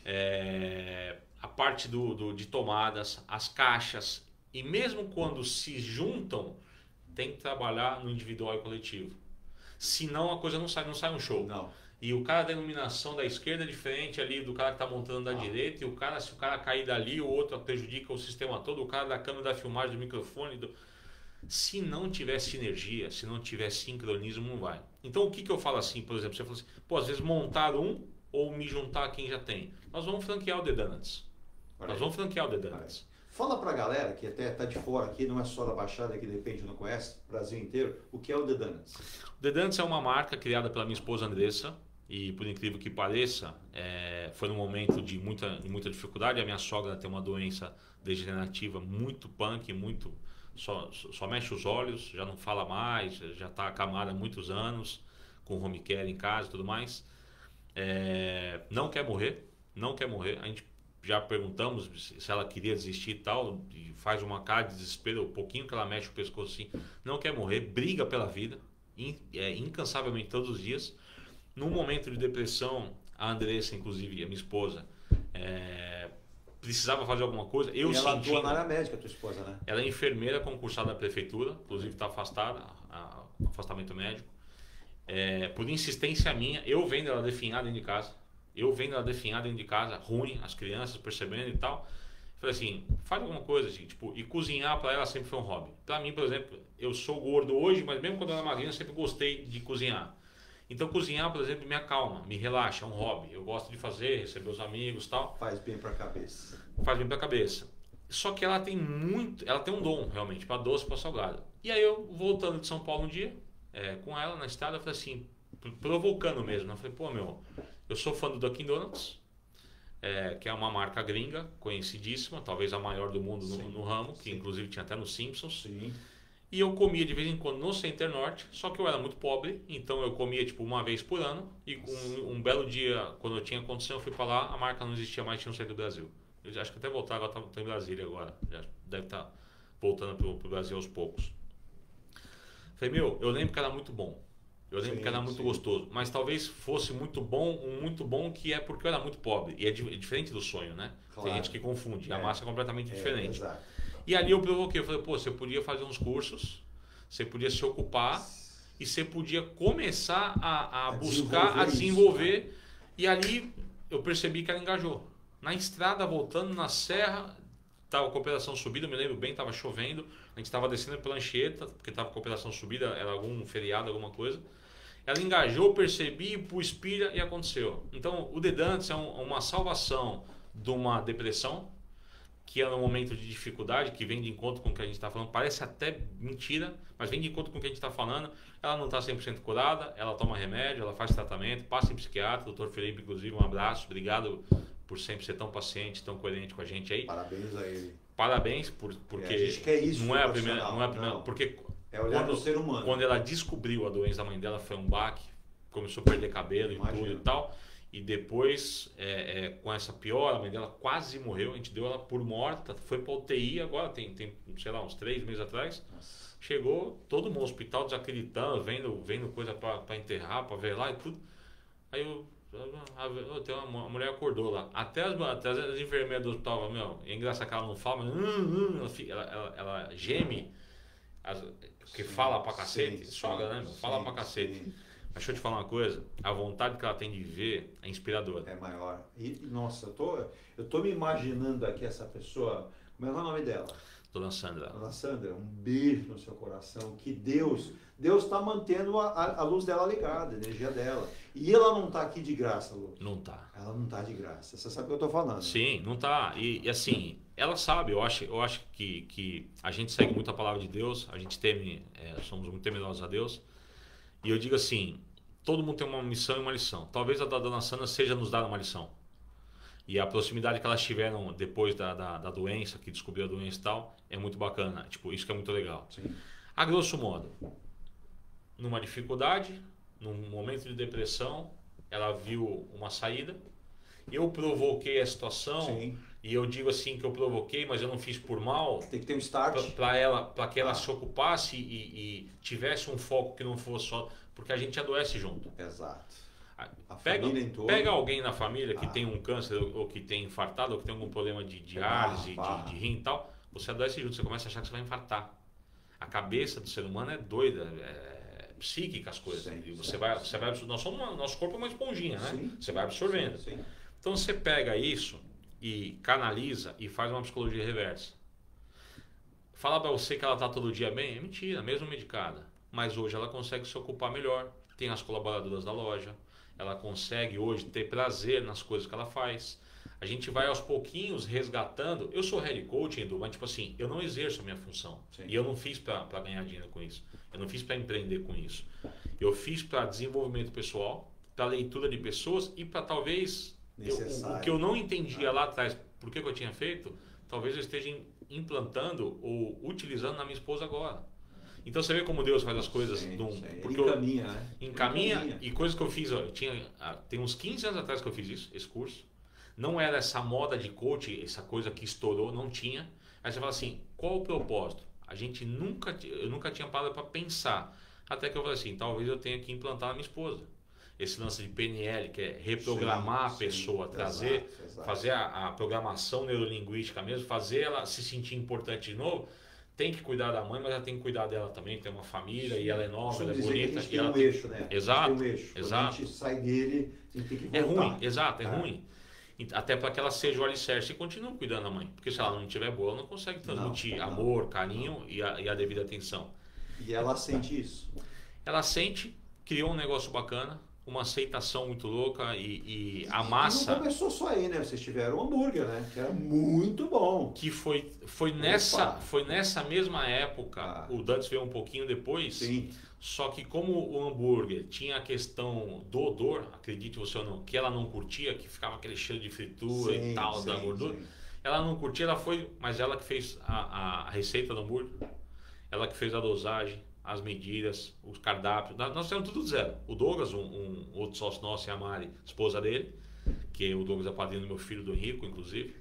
É, a parte do, do, de tomadas, as caixas. E mesmo quando se juntam, tem que trabalhar no individual e coletivo. Senão a coisa não sai, não sai um show. Não. E o cara da iluminação da esquerda é diferente ali do cara que está montando da ah. direita. E o cara, se o cara cair dali, o outro prejudica o sistema todo. O cara da câmera, da filmagem, do microfone. Do... Se não tiver sinergia, se não tiver sincronismo, não vai. Então o que, que eu falo assim, por exemplo? Você fala assim, pô, às vezes montar um ou me juntar a quem já tem. Nós vamos franquear o The Donuts. Nós vamos franquear o The Donuts. Fala pra galera que até tá de fora aqui, não é só da Baixada, que de repente não conhece, Brasil inteiro, o que é o The Donuts? O The Donuts é uma marca criada pela minha esposa Andressa. E por incrível que pareça, é, foi num momento de muita, de muita dificuldade. A minha sogra tem uma doença degenerativa muito punk, muito só, só mexe os olhos, já não fala mais, já está acamada há muitos anos, com home care em casa e tudo mais. É, não quer morrer, não quer morrer. A gente já perguntamos se ela queria desistir e tal, e faz uma cara de desespero, um pouquinho que ela mexe o pescoço assim, não quer morrer, briga pela vida, in, é, incansavelmente todos os dias. Num momento de depressão, a Andressa, inclusive, a minha esposa, é, precisava fazer alguma coisa. Eu e ela sentindo, atua na área médica, tua esposa, né? Ela é enfermeira concursada da prefeitura, inclusive está afastada, a, a, afastamento médico. É, por insistência minha, eu vendo ela definhar dentro de casa. Eu vendo ela definhar dentro de casa, ruim, as crianças percebendo e tal. Falei assim, faz alguma coisa, assim, tipo, e cozinhar para ela sempre foi um hobby. Para mim, por exemplo, eu sou gordo hoje, mas mesmo quando eu era magrinho, eu sempre gostei de cozinhar. Então cozinhar, por exemplo, me acalma, me relaxa, é um hobby. Eu gosto de fazer, receber os amigos e tal. Faz bem pra cabeça. Faz bem pra cabeça. Só que ela tem muito, ela tem um dom realmente, para doce, para salgado. E aí eu, voltando de São Paulo um dia, é, com ela na estrada, eu falei assim, provocando mesmo. Eu falei, pô, meu, eu sou fã do Dunkin' Donuts, é, que é uma marca gringa, conhecidíssima, talvez a maior do mundo no, no ramo, que sim. Inclusive tinha até nos Simpsons. Sim. E eu comia de vez em quando no Center Norte, só que eu era muito pobre, então eu comia tipo uma vez por ano. E um, um belo dia, quando eu tinha condição, eu fui para lá, a marca não existia mais, tinha no centro do Brasil. Eu acho que até voltar, agora estou em Brasília agora, já deve estar voltando para o Brasil aos poucos. Falei, meu, eu lembro que era muito bom, eu lembro sim, que era muito sim. gostoso, mas talvez fosse muito bom, um muito bom que é porque eu era muito pobre. E é, di- é diferente do sonho, né? Claro. Tem gente que confunde, é. A massa é completamente é, diferente. Exato. E ali eu provoquei, eu falei, pô, você podia fazer uns cursos, você podia se ocupar e você podia começar a, a, a buscar, desenvolver a desenvolver. Isso, né? E ali eu percebi que ela engajou. Na estrada, voltando na serra, estava com a operação subida, eu me lembro bem, estava chovendo, a gente estava descendo pela Anchieta, porque estava com a operação subida, era algum feriado, alguma coisa. Ela engajou, percebi, pus pilha e aconteceu. Então o The Donuts é um, uma salvação de uma depressão, que é um momento de dificuldade, que vem de encontro com o que a gente está falando, parece até mentira, mas vem de encontro com o que a gente está falando. Ela não está cem por cento curada, ela toma remédio, ela faz tratamento, passa em psiquiatra, doutor Felipe, inclusive, um abraço, obrigado por sempre ser tão paciente, tão coerente com a gente aí. Parabéns a ele. Parabéns, por, porque É, a gente quer isso não é a no primeira, profissional, não é a primeira, não. porque É olhar quando, para o ser humano. quando ela descobriu a doença da mãe dela foi um baque, começou a perder cabelo e Imagino. tudo e tal, e depois é, é, com essa piora, a mãe dela quase morreu, a gente deu ela por morta, foi para U T I agora, tem, tem, sei lá, uns três meses atrás, Nossa. chegou todo mundo no hospital desacreditando, vendo, vendo coisa para enterrar, para ver lá e tudo, aí eu A, a, tem uma, uma mulher acordou lá. Até as, até as enfermeiras do hospital, meu, é engraçado que ela não fala, mas hum, hum, ela, ela, ela geme, as, que sim, fala pra cacete, sim, sogra, sim, né? Meu? Fala sim, pra cacete. Sim. Mas deixa eu te falar uma coisa, a vontade que ela tem de ver é inspiradora. É maior. E, nossa, eu tô, eu tô me imaginando aqui essa pessoa, como é o nome dela? Dona Sandra. Dona Sandra, um beijo no seu coração, que Deus, Deus está mantendo a, a luz dela ligada, a energia dela. E ela não está aqui de graça, Lu. Não tá. Ela não está de graça, você sabe o que eu estou falando. Sim, não tá. E, e assim, ela sabe, eu acho, eu acho que, que a gente segue muito a palavra de Deus, a gente teme, é, somos muito temerosos a Deus. E eu digo assim, todo mundo tem uma missão e uma lição. Talvez a da Dona Sandra seja nos dar uma lição. E a proximidade que elas tiveram depois da, da, da doença, que descobriu a doença e tal, é muito bacana. Tipo, isso que é muito legal. Sim. A grosso modo, numa dificuldade, num momento de depressão, ela viu uma saída. Eu provoquei a situação. Sim. E eu digo assim que eu provoquei, mas eu não fiz por mal. Tem que ter um start. Para ela, para que ela ah. se ocupasse e, e tivesse um foco que não fosse só... Porque a gente adoece junto. Exato. A pega, pega alguém na família que ah. tem um câncer ou, ou que tem infartado ou que tem algum problema de diálise, ah, de, de rim e tal, você adoece junto, você começa a achar que você vai infartar. A cabeça do ser humano é doida, é psíquica as coisas. Sim, e você sim, vai, sim. Você vai, nós somos uma, nosso corpo é uma esponjinha, né? Sim, você vai absorvendo. Sim, sim. Então você pega isso e canaliza e faz uma psicologia reversa. Falar para você que ela está todo dia bem é mentira, mesmo medicada. Mas hoje ela consegue se ocupar melhor. Tem as colaboradoras da loja. Ela consegue hoje ter prazer nas coisas que ela faz. A gente vai aos pouquinhos resgatando. Eu sou head coach, Edu, mas tipo assim, eu não exerço a minha função. Sim. E eu não fiz para ganhar dinheiro com isso. Eu não fiz para empreender com isso. Eu fiz para desenvolvimento pessoal, para leitura de pessoas e para talvez eu, o, o que eu não entendia lá atrás, por que, que eu tinha feito, talvez eu esteja implantando ou utilizando na minha esposa agora. Então você vê como Deus faz as coisas. Sim, num, sim. Porque Ele encaminha, eu, né? Encaminha, encaminha. E coisas que eu fiz, ó, eu tinha, tem uns quinze anos atrás que eu fiz isso, esse curso. Não era essa moda de coach, essa coisa que estourou, não tinha. Aí você fala assim, qual o propósito? A gente nunca, eu nunca tinha parado para pensar. Até que eu falei assim, talvez eu tenha que implantar na minha esposa. Esse lance de P N L, que é reprogramar sim, a pessoa, sim, trazer, exato, exato. fazer a, a programação neurolinguística mesmo, fazer ela se sentir importante de novo. Tem que cuidar da mãe, mas ela tem que cuidar dela também, tem uma família. Sim. E ela é nova, ela é bonita. A gente e tem ela um tem... eixo, né? Exato, tem um eixo. exato. Quando a gente sai dele, a gente tem que voltar. É ruim, exato, é, é. ruim. Até para que ela seja o alicerce e continue cuidando da mãe. Porque se ela não estiver boa, ela não consegue transmitir não, amor, não, carinho não. E, a, e a devida atenção. E ela sente isso? Ela sente, criou um negócio bacana, uma aceitação muito louca e, e a massa... E não começou só aí, né? Vocês tiveram um hambúrguer, né? Que era muito bom. Que foi, foi, nessa, foi nessa mesma época, ah. o Dantes veio um pouquinho depois. Sim. Só que como o hambúrguer tinha a questão do odor, acredite você ou não, que ela não curtia, que ficava aquele cheiro de fritura sim, e tal, sim, da gordura. Sim. Ela não curtia, ela foi, mas ela que fez a, a receita do hambúrguer, ela que fez a dosagem, as medidas, os cardápios, nós fizemos tudo do zero. O Douglas, um, um outro sócio nosso, e a Mari, esposa dele, que o Douglas é padrinho do meu filho, do Henrico, inclusive.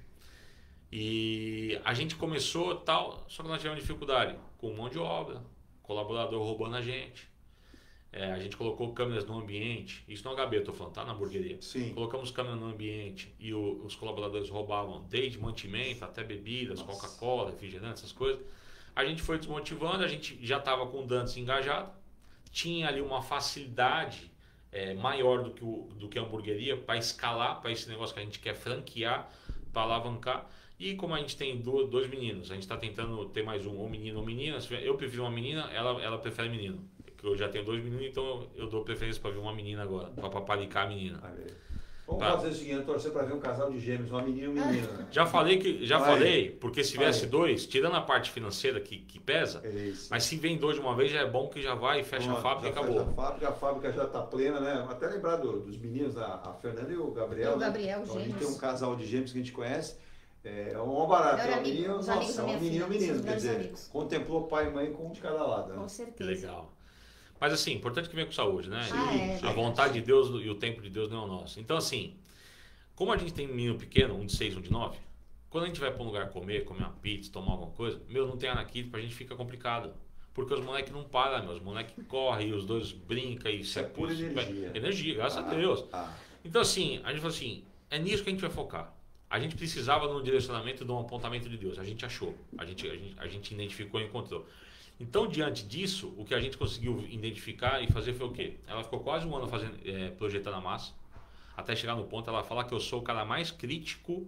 E a gente começou tal, só que nós tivemos dificuldade com mão de obra, colaborador roubando a gente. É, a gente colocou câmeras no ambiente, isso no H B eu estou falando, tá? Na hamburgueria. Sim. Colocamos câmeras no ambiente e o, os colaboradores roubavam desde mantimento até bebidas, Coca-Cola, refrigerante, essas coisas. A gente foi desmotivando, a gente já estava com o Dantes engajado, tinha ali uma facilidade é, maior do que, o, do que a hamburgueria para escalar, para esse negócio que a gente quer franquear, para alavancar. E como a gente tem dois, dois meninos, a gente está tentando ter mais um, ou menino ou menina. Eu prefiro uma menina, ela, ela prefere menino. Eu já tenho dois meninos, então eu, eu dou preferência para ver uma menina agora, para paparicar a menina. Vamos Pra... fazer o seguinte, torcer para ver um casal de gêmeos, uma menina e um menino. Né? Já falei que já Vai. falei, porque se viesse Vai. dois, tirando a parte financeira que, que pesa, É isso. mas se vem dois de uma vez já é bom que já vai, fecha Pronto, a fábrica e já acabou. fecha A fábrica, a fábrica já está plena, né? Até lembrar do- dos meninos, a, a Fernanda e o Gabriel. O Gabriel, né? Então, a gente gêmeos. tem um casal de gêmeos que a gente conhece. É um barato, Melhor é um amigo, menino, os amigos nossa, da um minha menino, filha, menino, são os quer melhores dizer, amigos. contemplou pai e mãe com um de cada lado. Né? Com Que certeza. legal. Mas assim, importante que venha com saúde, né? Ah, é, a verdade. vontade de Deus e o tempo de Deus não é o nosso. Então assim, como a gente tem um menino pequeno, um de seis, um de nove, quando a gente vai para um lugar comer, comer uma pizza, tomar alguma coisa, meu, não tem anaquite, pra gente fica complicado. Porque os moleques não param, meu. Os moleques correm, e os dois brincam e Isso é pura isso- energia. Energia, graças Ah, a Deus. ah. Então assim, a gente falou assim, é nisso que a gente vai focar. A gente precisava de um direcionamento, de um apontamento de Deus. A gente achou, a gente, a gente, a gente identificou e encontrou. Então, diante disso, o que a gente conseguiu identificar e fazer foi o quê? Ela ficou quase um ano fazendo, é, projetando a massa, até chegar no ponto ela falar que eu sou o cara mais crítico,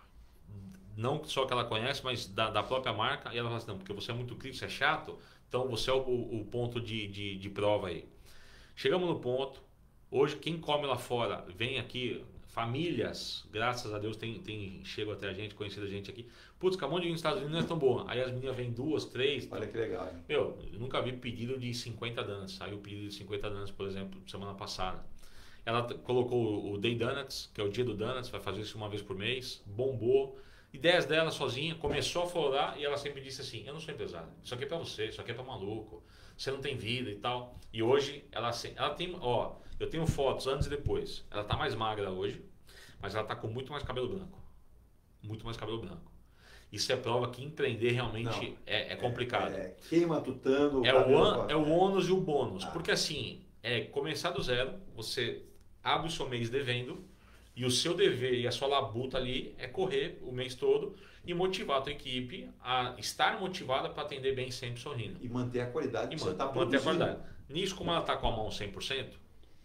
não só que ela conhece, mas da, da própria marca. E ela fala assim, não, porque você é muito crítico, você é chato, então você é o, o ponto de, de, de prova aí. Chegamos no ponto, hoje quem come lá fora, vem aqui, famílias, graças a Deus, tem, tem, chegam até a gente, conhecido a gente aqui. Putz, que a mão de vinho nos Estados Unidos não é tão boa. Aí as meninas vêm duas, três. Olha que legal. Hein? Meu, eu nunca vi pedido de cinquenta donuts. Saiu o pedido de cinquenta donuts, por exemplo, semana passada. Ela t- colocou o Day Donuts, que é o dia do Donuts, vai fazer isso uma vez por mês, bombou. Ideias dela sozinha, começou a florar e ela sempre disse assim, eu não sou empresária, isso aqui é pra você, isso aqui é pra maluco, você não tem vida e tal. E hoje, ela, se- ela tem, ó, eu tenho fotos antes e depois. Ela tá mais magra hoje, mas ela tá com muito mais cabelo branco. Muito mais cabelo branco. Isso é prova que empreender realmente Não, é, é complicado. É, é, queima tutano. É o, an, é o ônus e o bônus. Ah. Porque assim, é começar do zero, você abre o seu mês devendo, e o seu dever e a sua labuta ali é correr o mês todo e motivar a tua equipe a estar motivada para atender bem sempre sorrindo. E manter a qualidade E que você man- está manter a produzindo. qualidade. Nisso, como ela está com a mão cem por cento,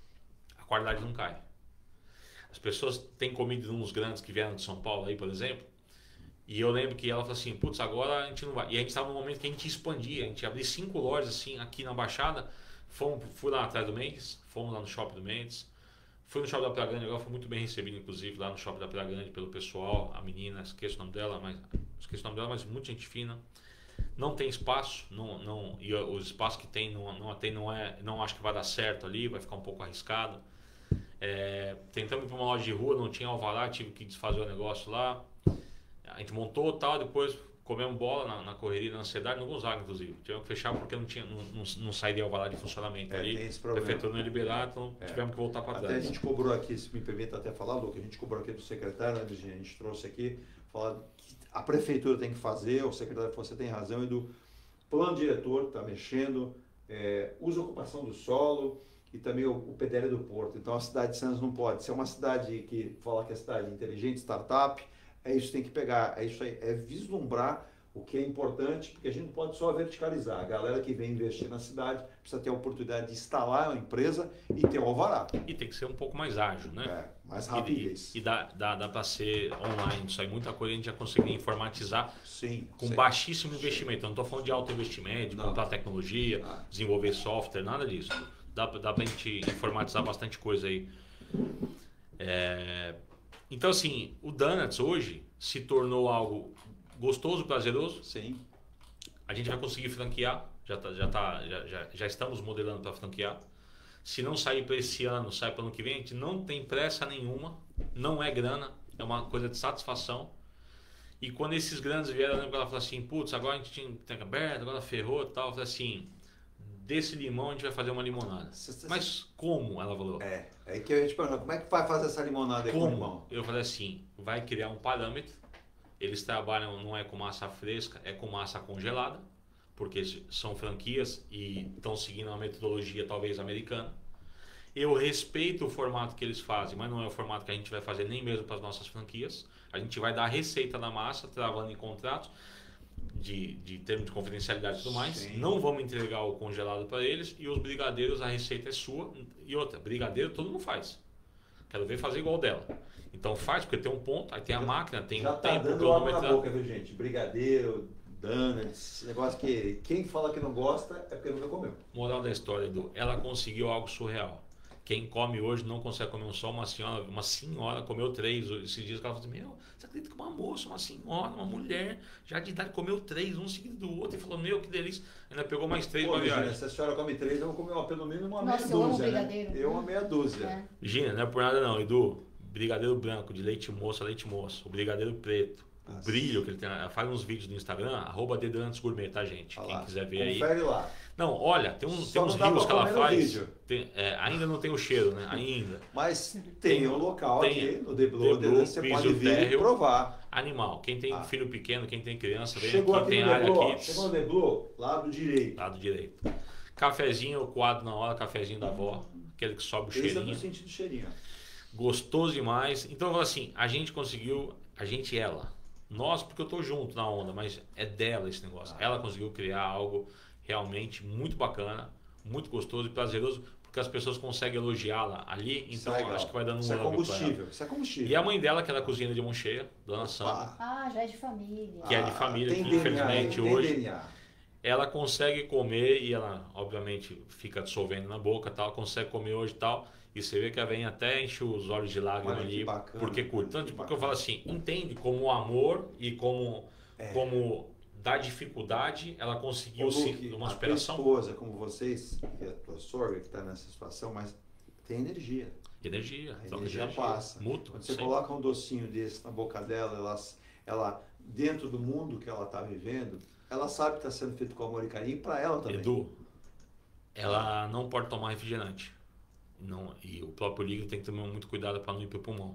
a qualidade não cai. As pessoas têm comido uns grandes que vieram de São Paulo aí, por exemplo, e eu lembro que ela falou assim, putz, agora a gente não vai. E a gente estava num momento que a gente expandia, a gente abria cinco lojas assim aqui na Baixada, fomos, fui lá atrás do Mendes, fomos lá no shopping do Mendes, fui no shopping da Praia Grande agora, foi muito bem recebido, inclusive, lá no shopping da Praia Grande pelo pessoal, a menina, esqueço o nome dela, mas esqueço o nome dela, mas muita gente fina. Não tem espaço, não, não, e os espaços que tem não, não tem, não é, não acho que vai dar certo ali, vai ficar um pouco arriscado. É, tentamos ir para uma loja de rua, não tinha alvará, tive que desfazer o negócio lá. A gente montou tal, depois comemos bola na, na correria, na ansiedade, no Gonzaga, inclusive. Tivemos que fechar porque não, tinha, não, não, não sairia alvará de funcionamento É, ali. tem esse A problema. prefeitura não ia liberar, então É. tivemos que voltar para Até a trás. gente cobrou aqui, se me permite até falar, Luca, a gente cobrou aqui do secretário, né, Virginia? A gente trouxe aqui, falar que a prefeitura tem que fazer, o secretário, você tem razão, e do plano diretor está mexendo, é, uso e ocupação do solo e também o, o P D L do Porto. Então a cidade de Santos não pode ser uma cidade que fala que é cidade inteligente, startup, é isso que tem que pegar, é isso aí, é vislumbrar o que é importante, porque a gente não pode só verticalizar. A galera que vem investir na cidade precisa ter a oportunidade de instalar a empresa e ter o alvará. E tem que ser um pouco mais ágil, né? É, mais E, rapidez. e, e dá, dá, dá para ser online, isso aí, muita coisa a gente já conseguiu informatizar Sim. com sim. baixíssimo investimento. Eu não estou falando de alto investimento, de Não. comprar tecnologia, Ah. desenvolver software, nada disso. Dá, dá para a gente informatizar bastante coisa aí. É, então, assim, o Donuts hoje se tornou algo gostoso, prazeroso. Sim. A gente vai conseguir franquear, já, tá, já, tá, já, já, já estamos modelando para franquear. Se não sair para esse ano, sai para o ano que vem, a gente não tem pressa nenhuma, não é grana, é uma coisa de satisfação. E quando esses grandes vieram, eu lembro que ela falou assim, putz, agora a gente tinha tem aberto, agora ferrou e tal. Eu falei assim, desse limão a gente vai fazer uma limonada. Cê- cê- Mas como? Ela falou. É, é aí que eu ia te perguntar, como é que vai fazer essa limonada aí com Como? limão? Eu falei assim, vai criar um parâmetro. Eles trabalham, não é com massa fresca, é com massa congelada, porque são franquias e estão seguindo uma metodologia talvez americana. Eu respeito o formato que eles fazem, mas não é o formato que a gente vai fazer nem mesmo para as nossas franquias. A gente vai dar a receita da massa, travando em contratos de, de termos de confidencialidade e tudo mais. Sim. Não vamos entregar o congelado para eles, e os brigadeiros, a receita é sua. E outra, brigadeiro todo mundo faz. Quero ver fazer igual dela. Então faz, porque tem um ponto, aí tem a máquina, tem Já um tá tempo dando água na cronometrado. boca, viu, gente? Brigadeiro, donuts, esse negócio que quem fala que não gosta é porque nunca comeu. Moral da história, Edu, ela conseguiu algo surreal. Quem come hoje não consegue comer um só. Uma senhora, uma senhora comeu três. Esses dias ela falou assim, meu, você acredita que uma moça, uma senhora, uma mulher, já de idade, comeu três, um seguido do outro, e falou, meu, que delícia. Ainda pegou mais três Pô, pra Gina, viagem. se a senhora come três, eu vou comer ó, pelo menos uma Nossa, meia eu amo dúzia, né? brigadeiro. Eu uma meia dúzia. É. Gina, não é por nada não, Edu. Brigadeiro branco, de leite moça, leite moça. O brigadeiro preto. O Nossa. brilho que ele tem. Ela faz uns vídeos no Instagram, arroba Dedantes Gourmet, tá, gente? Olha Quem lá, quiser ver aí. confere lá. Não, olha, tem, um, Só tem não uns dá rios pra que ela comer no faz. vídeo. Tem- é, ainda não tem o cheiro, né? Ainda. Mas tem Tem- o local tem- aqui no The Blue, The Blue, você piso pode vir e térreo. provar. Animal. Quem tem Ah. filho pequeno, quem tem criança, vem Chegou aqui, aqui tem no The área Blue, ó, aqui. chegou no The Blue, lado direito. Lado direito. Cafezinho, coado na hora, cafezinho da avó. Aquele que sobe o Esse é cheirinho. no sentido cheirinho. Gostoso demais. Então, eu falo assim, a gente conseguiu, a gente e ela. Nós, porque eu tô junto na onda, mas é dela esse negócio. Ah. Ela conseguiu criar algo realmente muito bacana, muito gostoso e prazeroso, porque as pessoas conseguem elogiá-la ali, Isso então é legal. acho que vai dando um Isso é up pra ela. combustível. Isso é combustível. E a mãe dela, que ela cozinha de mão cheia, Dona Sandra, Ah, Ah, já é de família. que é de família, tem que D N A, infelizmente tem hoje- D N A. ela consegue comer e ela, obviamente, fica dissolvendo na boca e tal, consegue comer hoje e tal, e você vê que ela vem até enche os olhos de lágrima Olha que ali, bacana, porque curte. que Tanto porque bacana. eu falo assim, entende como o amor e como, É. como da dificuldade ela conseguiu Ô, se, Luke, uma a tua superação esposa, como vocês, e a tua sogra que está nessa situação, mas tem energia. de energia. A troca de energia passa. Mútuo, Quando você sempre. coloca um docinho desse na boca dela, ela, ela dentro do mundo que ela está vivendo, ela sabe que está sendo feito com amor e carinho para ela também. Edu, ela não pode tomar refrigerante. Não, e o próprio líquido tem que tomar muito cuidado para não ir para o pulmão.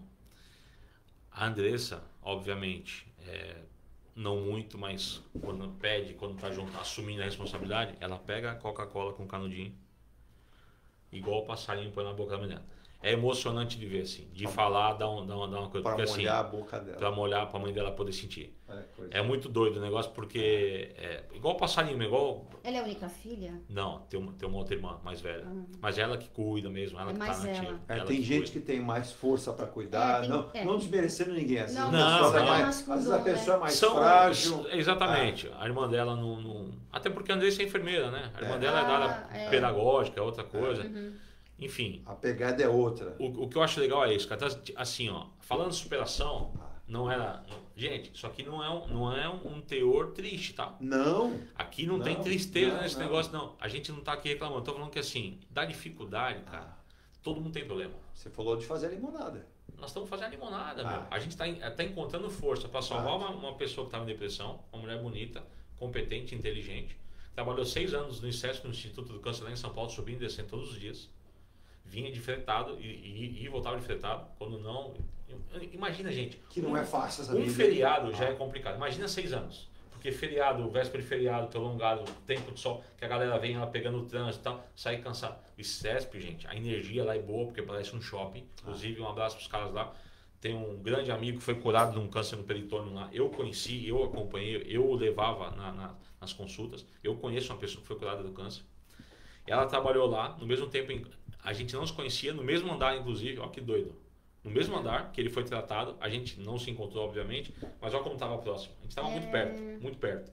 A Andressa, obviamente, é, não muito, mas quando pede, quando está junto, assumindo a responsabilidade, ela pega a Coca-Cola com canudinho, igual o passarinho põe na boca da menina. É emocionante de ver, assim, de falar, dá, um, dá, uma, dá uma coisa. Para Porque, molhar assim, a boca dela. para molhar, para a mãe dela poder sentir. É, coisa. É muito doido o negócio, porque é igual o passarinho, igual. Ela é a única filha? Não, tem uma, tem uma outra irmã mais velha. Ah. Mas ela que cuida mesmo, ela É que tá mais nativa. ela. É, ela tem que gente cuida. que tem mais força para cuidar, É, tem- não, é. não desmerecendo ninguém. Às vezes, Não, a não, pessoa não. é mais, Mas com às vezes a dom, pessoa né? é mais São, frágil. exatamente. A irmã dela não, não- Até porque a Andressa é enfermeira, né? A irmã É. dela é da Ah, área é. pedagógica, é outra coisa. Uhum. Enfim, A pegada é outra. o, o que eu acho legal é isso, cara. Assim, ó, falando de superação, não era. não- gente, isso aqui não é um, não é um, um teor triste, tá? Não, Aqui não, Não, tem tristeza não, nesse não. negócio, não. A gente não tá aqui reclamando. Tô falando que assim, da dificuldade, cara, todo mundo tem problema. você falou de fazer limonada. Nós estamos fazendo limonada, Ah. meu. A gente está tá encontrando força para salvar Ah. uma, uma pessoa que estava em depressão, uma mulher bonita, competente, inteligente. Trabalhou seis anos no ICESP, no Instituto do Câncer lá em São Paulo, subindo e descendo todos os dias. Vinha de fretado e, e, e voltava de fretado. Quando não. Imagina, gente. Que não um, é fácil essa Um vida. feriado já Ah. é complicado. Imagina seis anos. Porque feriado, véspera de feriado, prolongado, tempo de sol, que a galera vem ela pegando o trânsito e tal, sai cansado. O ICESP, gente, a energia lá é boa, porque parece um shopping. Inclusive, um abraço pros caras lá. Tem um grande amigo que foi curado de um câncer no peritônio lá. Eu conheci, eu acompanhei, eu o levava na, na, nas consultas. Eu conheço uma pessoa que foi curada do câncer. Ela trabalhou lá, no mesmo tempo, em, a gente não se conhecia, no mesmo andar, inclusive, ó que doido. No mesmo andar que ele foi tratado, a gente não se encontrou, obviamente, mas olha como estava próximo. A gente estava muito perto, muito perto.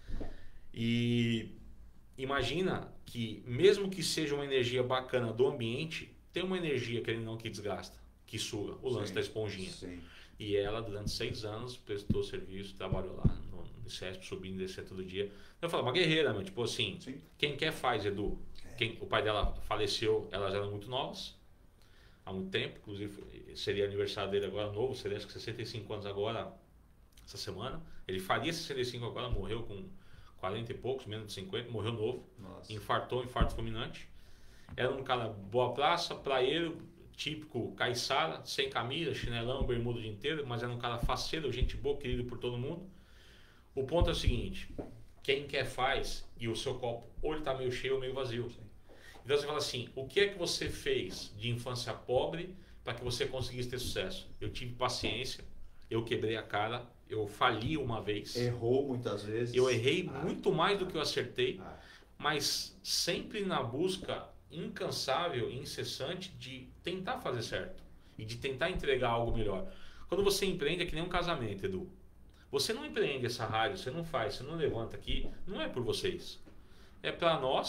E imagina que, mesmo que seja uma energia bacana do ambiente, tem uma energia que ele não que desgasta, que suga, o lance Sim, da esponjinha. Sim. E ela, durante seis anos, prestou serviço, trabalhou lá no, no ICESP, subindo e descendo todo dia. Eu falo, uma guerreira, meu, tipo assim, Sim. quem quer faz, Edu. Quem, o pai dela faleceu, elas eram muito novas, há muito tempo, inclusive seria aniversário dele agora novo, seria acho que sessenta e cinco anos agora, essa semana. Ele faria sessenta e cinco agora, morreu com quarenta e poucos, menos de cinquenta, morreu novo, Nossa. infartou, infarto fulminante. Era um cara boa praça, praieiro, típico caiçara, sem camisa, chinelão, bermuda o dia inteiro, mas era um cara faceiro, gente boa, querido por todo mundo. O ponto é o seguinte, quem quer faz e o seu copo ou ele está meio cheio ou meio vazio. Então você fala assim, o que é que você fez de infância pobre para que você conseguisse ter sucesso? Eu tive paciência, eu quebrei a cara, eu fali uma vez, Errou muitas vezes. eu errei Ah. muito mais do que eu acertei, Ah. mas sempre na busca incansável e incessante de tentar fazer certo e de tentar entregar algo melhor. Quando você empreende é que nem um casamento, Edu. Você não empreende essa rádio, você não faz, você não levanta aqui, não é por vocês. É para nós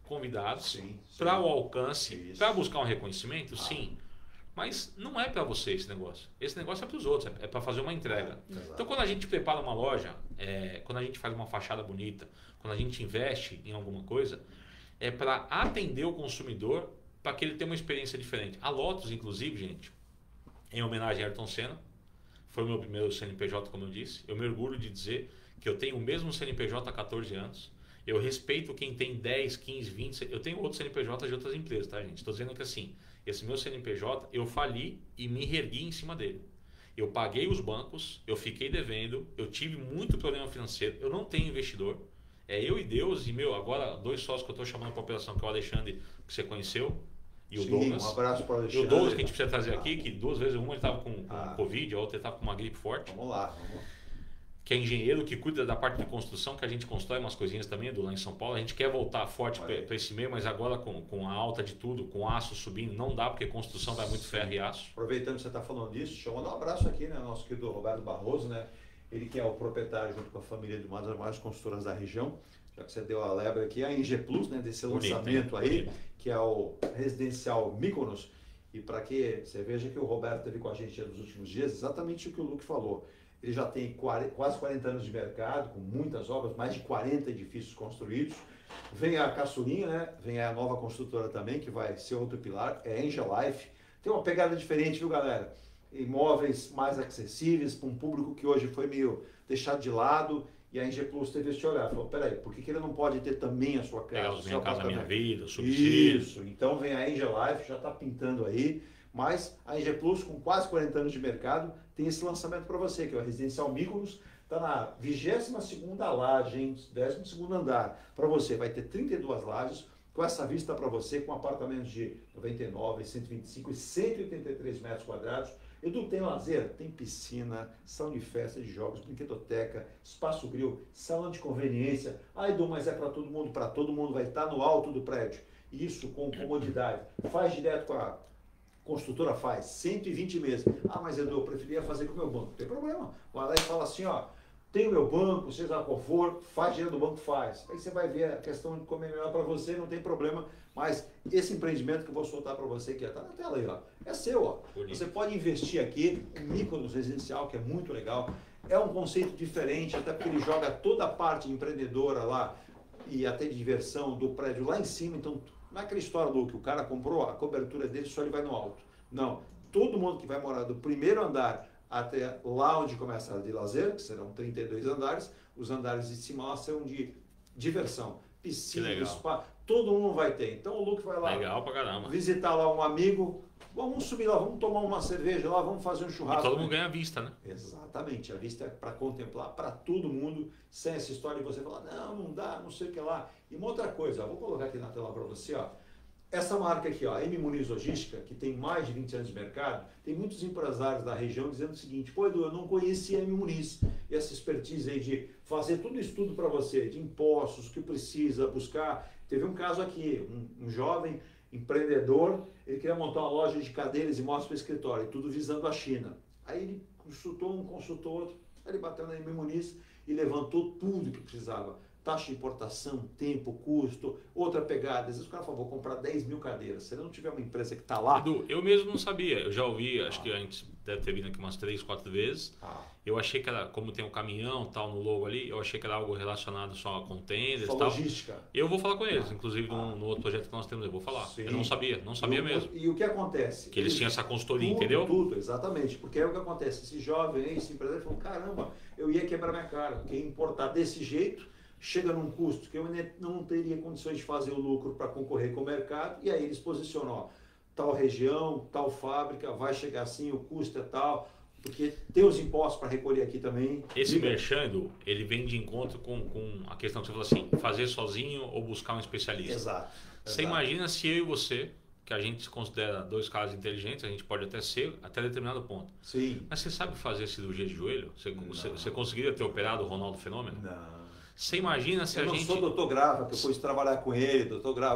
convidados Sim, sim. para o alcance, Isso. para buscar um reconhecimento, Ah. sim. Mas não é para você esse negócio. Esse negócio é para os outros, é para fazer uma entrega. Exato. Então, quando a gente prepara uma loja, é, quando a gente faz uma fachada bonita, quando a gente investe em alguma coisa, é para atender o consumidor para que ele tenha uma experiência diferente. A Lotus, inclusive, gente, em homenagem a Ayrton Senna, foi o meu primeiro C N P J, como eu disse. Eu me orgulho de dizer que eu tenho o mesmo C N P J há quatorze anos. Eu respeito quem tem dez, quinze, vinte. Eu tenho outros C N P J de outras empresas, tá, gente? Estou dizendo que assim, esse meu C N P J, eu fali e me reergui em cima dele. Eu paguei os bancos, eu fiquei devendo, eu tive muito problema financeiro, eu não tenho investidor. É eu e Deus, e meu, agora dois sócios que eu estou chamando para a operação, que é o Alexandre, que você conheceu, e o Sim, Douglas. um abraço para o E Alexandre. o Douglas, que a gente precisa trazer aqui, que duas vezes, uma ele estava com, com Ah. Covid, a outra ele estava com uma gripe forte. Vamos lá, vamos lá. Que é engenheiro, que cuida da parte de construção, que a gente constrói umas coisinhas também, do lá em São Paulo. A gente quer voltar forte Olha aí. para esse meio, mas agora com, com a alta de tudo, com aço subindo, não dá, porque construção vai muito ferro e aço. Aproveitando que você está falando disso, deixa eu mandar um abraço aqui, né? Nosso querido Roberto Barroso, né? Ele que é o proprietário, junto com a família de uma das maiores construtoras da região. Já que você deu a lebre aqui, a Inge Plus, né? Desse Bonito, lançamento hein? aí, Bonito. que é o residencial Mykonos. E para que você veja que o Roberto teve com a gente nos últimos dias, exatamente o que o Luke falou. Ele já tem quarenta, quase quarenta anos de mercado, com muitas obras, mais de quarenta edifícios construídos. Vem a caçulinha, né? Vem a nova construtora também, que vai ser outro pilar, é a Angel Life. Tem uma pegada diferente, viu, galera? Imóveis mais acessíveis para um público que hoje foi meio deixado de lado. E a Inge Plus teve esse olhar. Falou, peraí, por que, que ele não pode ter também a sua casa? Pegar o os seu Minha Casa Minha apartamento? Vida, subsídio. Isso, então vem a Angel Life, já está pintando aí, mas a Angel Plus, com quase quarenta anos de mercado, tem esse lançamento para você, que é o Residencial Mykonos, está na vigésima segunda laje, hein? décimo segundo andar, para você, vai ter trinta e duas lajes, com essa vista para você, com apartamentos de noventa e nove, cento e vinte e cinco e cento e oitenta e três metros quadrados. Edu, tem lazer? Tem piscina, salão de festa, de jogos, brinquedoteca, espaço grill, salão de conveniência. Ah, Edu, mas é para todo mundo, para todo mundo, vai estar no alto do prédio. Isso com comodidade. Faz direto com a construtora, faz cento e vinte meses. Ah, mas Edu, eu preferia fazer com o meu banco. Não tem problema. Vai lá e fala assim, ó, tem o meu banco, seja lá qual for, faz dinheiro do banco, faz. Aí você vai ver a questão de como é melhor para você, não tem problema. Mas esse empreendimento que eu vou soltar para você, que está na tela aí, ó, é seu, ó. Bonito. Você pode investir aqui, um Mykonos residencial, que é muito legal. É um conceito diferente, até porque ele joga toda a parte empreendedora lá e até de diversão do prédio lá em cima. Então, não é aquela história, Lu, que o cara comprou a cobertura dele, só ele vai no alto. Não, todo mundo que vai morar do primeiro andar até lá onde começa a de lazer, que serão trinta e dois andares, os andares de cima lá serão de diversão. Piscina, spa, todo mundo vai ter. Então o Luke vai lá Legal pra caramba. visitar lá um amigo, vamos subir lá, vamos tomar uma cerveja lá, vamos fazer um E churrasco. todo mundo ganha vista, né? Exatamente, a vista é para contemplar para todo mundo, sem essa história de você falar, não, não dá, não sei o que lá. E uma outra coisa, ó, vou colocar aqui na tela para você, ó. Essa marca aqui, ó, a M Muniz Logística, que tem mais de vinte anos de mercado, tem muitos empresários da região dizendo o seguinte, pô Edu, eu não conhecia a M Muniz, e essa expertise aí de fazer tudo isso tudo para você, de impostos, o que precisa buscar. Teve um caso aqui, um, um jovem empreendedor, ele queria montar uma loja de cadeiras e móveis para escritório, tudo visando a China. Aí ele consultou um, consultou outro, aí ele bateu na M Muniz e levantou tudo que precisava. Taxa de importação, tempo, custo, outra pegada. Às vezes o cara falou, vou comprar dez mil cadeiras. Se ele não tiver uma empresa que está lá... Edu, eu mesmo não sabia. Eu já ouvi, acho que a gente deve ter vindo aqui umas três, quatro vezes. Ah, Eu achei que era, como tem um caminhão tal no logo ali, eu achei que era algo relacionado só a containers e só tal. logística. Eu vou falar com eles, inclusive no, no outro projeto que nós temos, eu vou falar. Sim. Eu não sabia, não sabia e o, mesmo. E o que acontece? Que eles tinham essa consultoria, tudo, entendeu? Tudo, exatamente. Porque aí o que acontece? Esse jovem, esse empresário falou, caramba, eu ia quebrar minha cara. Porque importar desse jeito chega num custo que eu não teria condições de fazer o lucro para concorrer com o mercado. E aí eles posicionam, ó, tal região, tal fábrica, vai chegar assim, o custo é tal... Porque tem os impostos para recolher aqui também. Esse Diga. merchando, ele vem de encontro com, com a questão que você falou assim, fazer sozinho ou buscar um especialista. Exato. Você exato. imagina se eu e você, que a gente se considera dois caras inteligentes, a gente pode até ser, até determinado ponto. Sim. Mas você sabe fazer cirurgia de joelho? Você, você, Não. você conseguiria ter operado o Ronaldo Fenômeno? Não. Você imagina se Eu a não gente... sou doutor Grava, que eu fui trabalhar com ele, doutor Grava.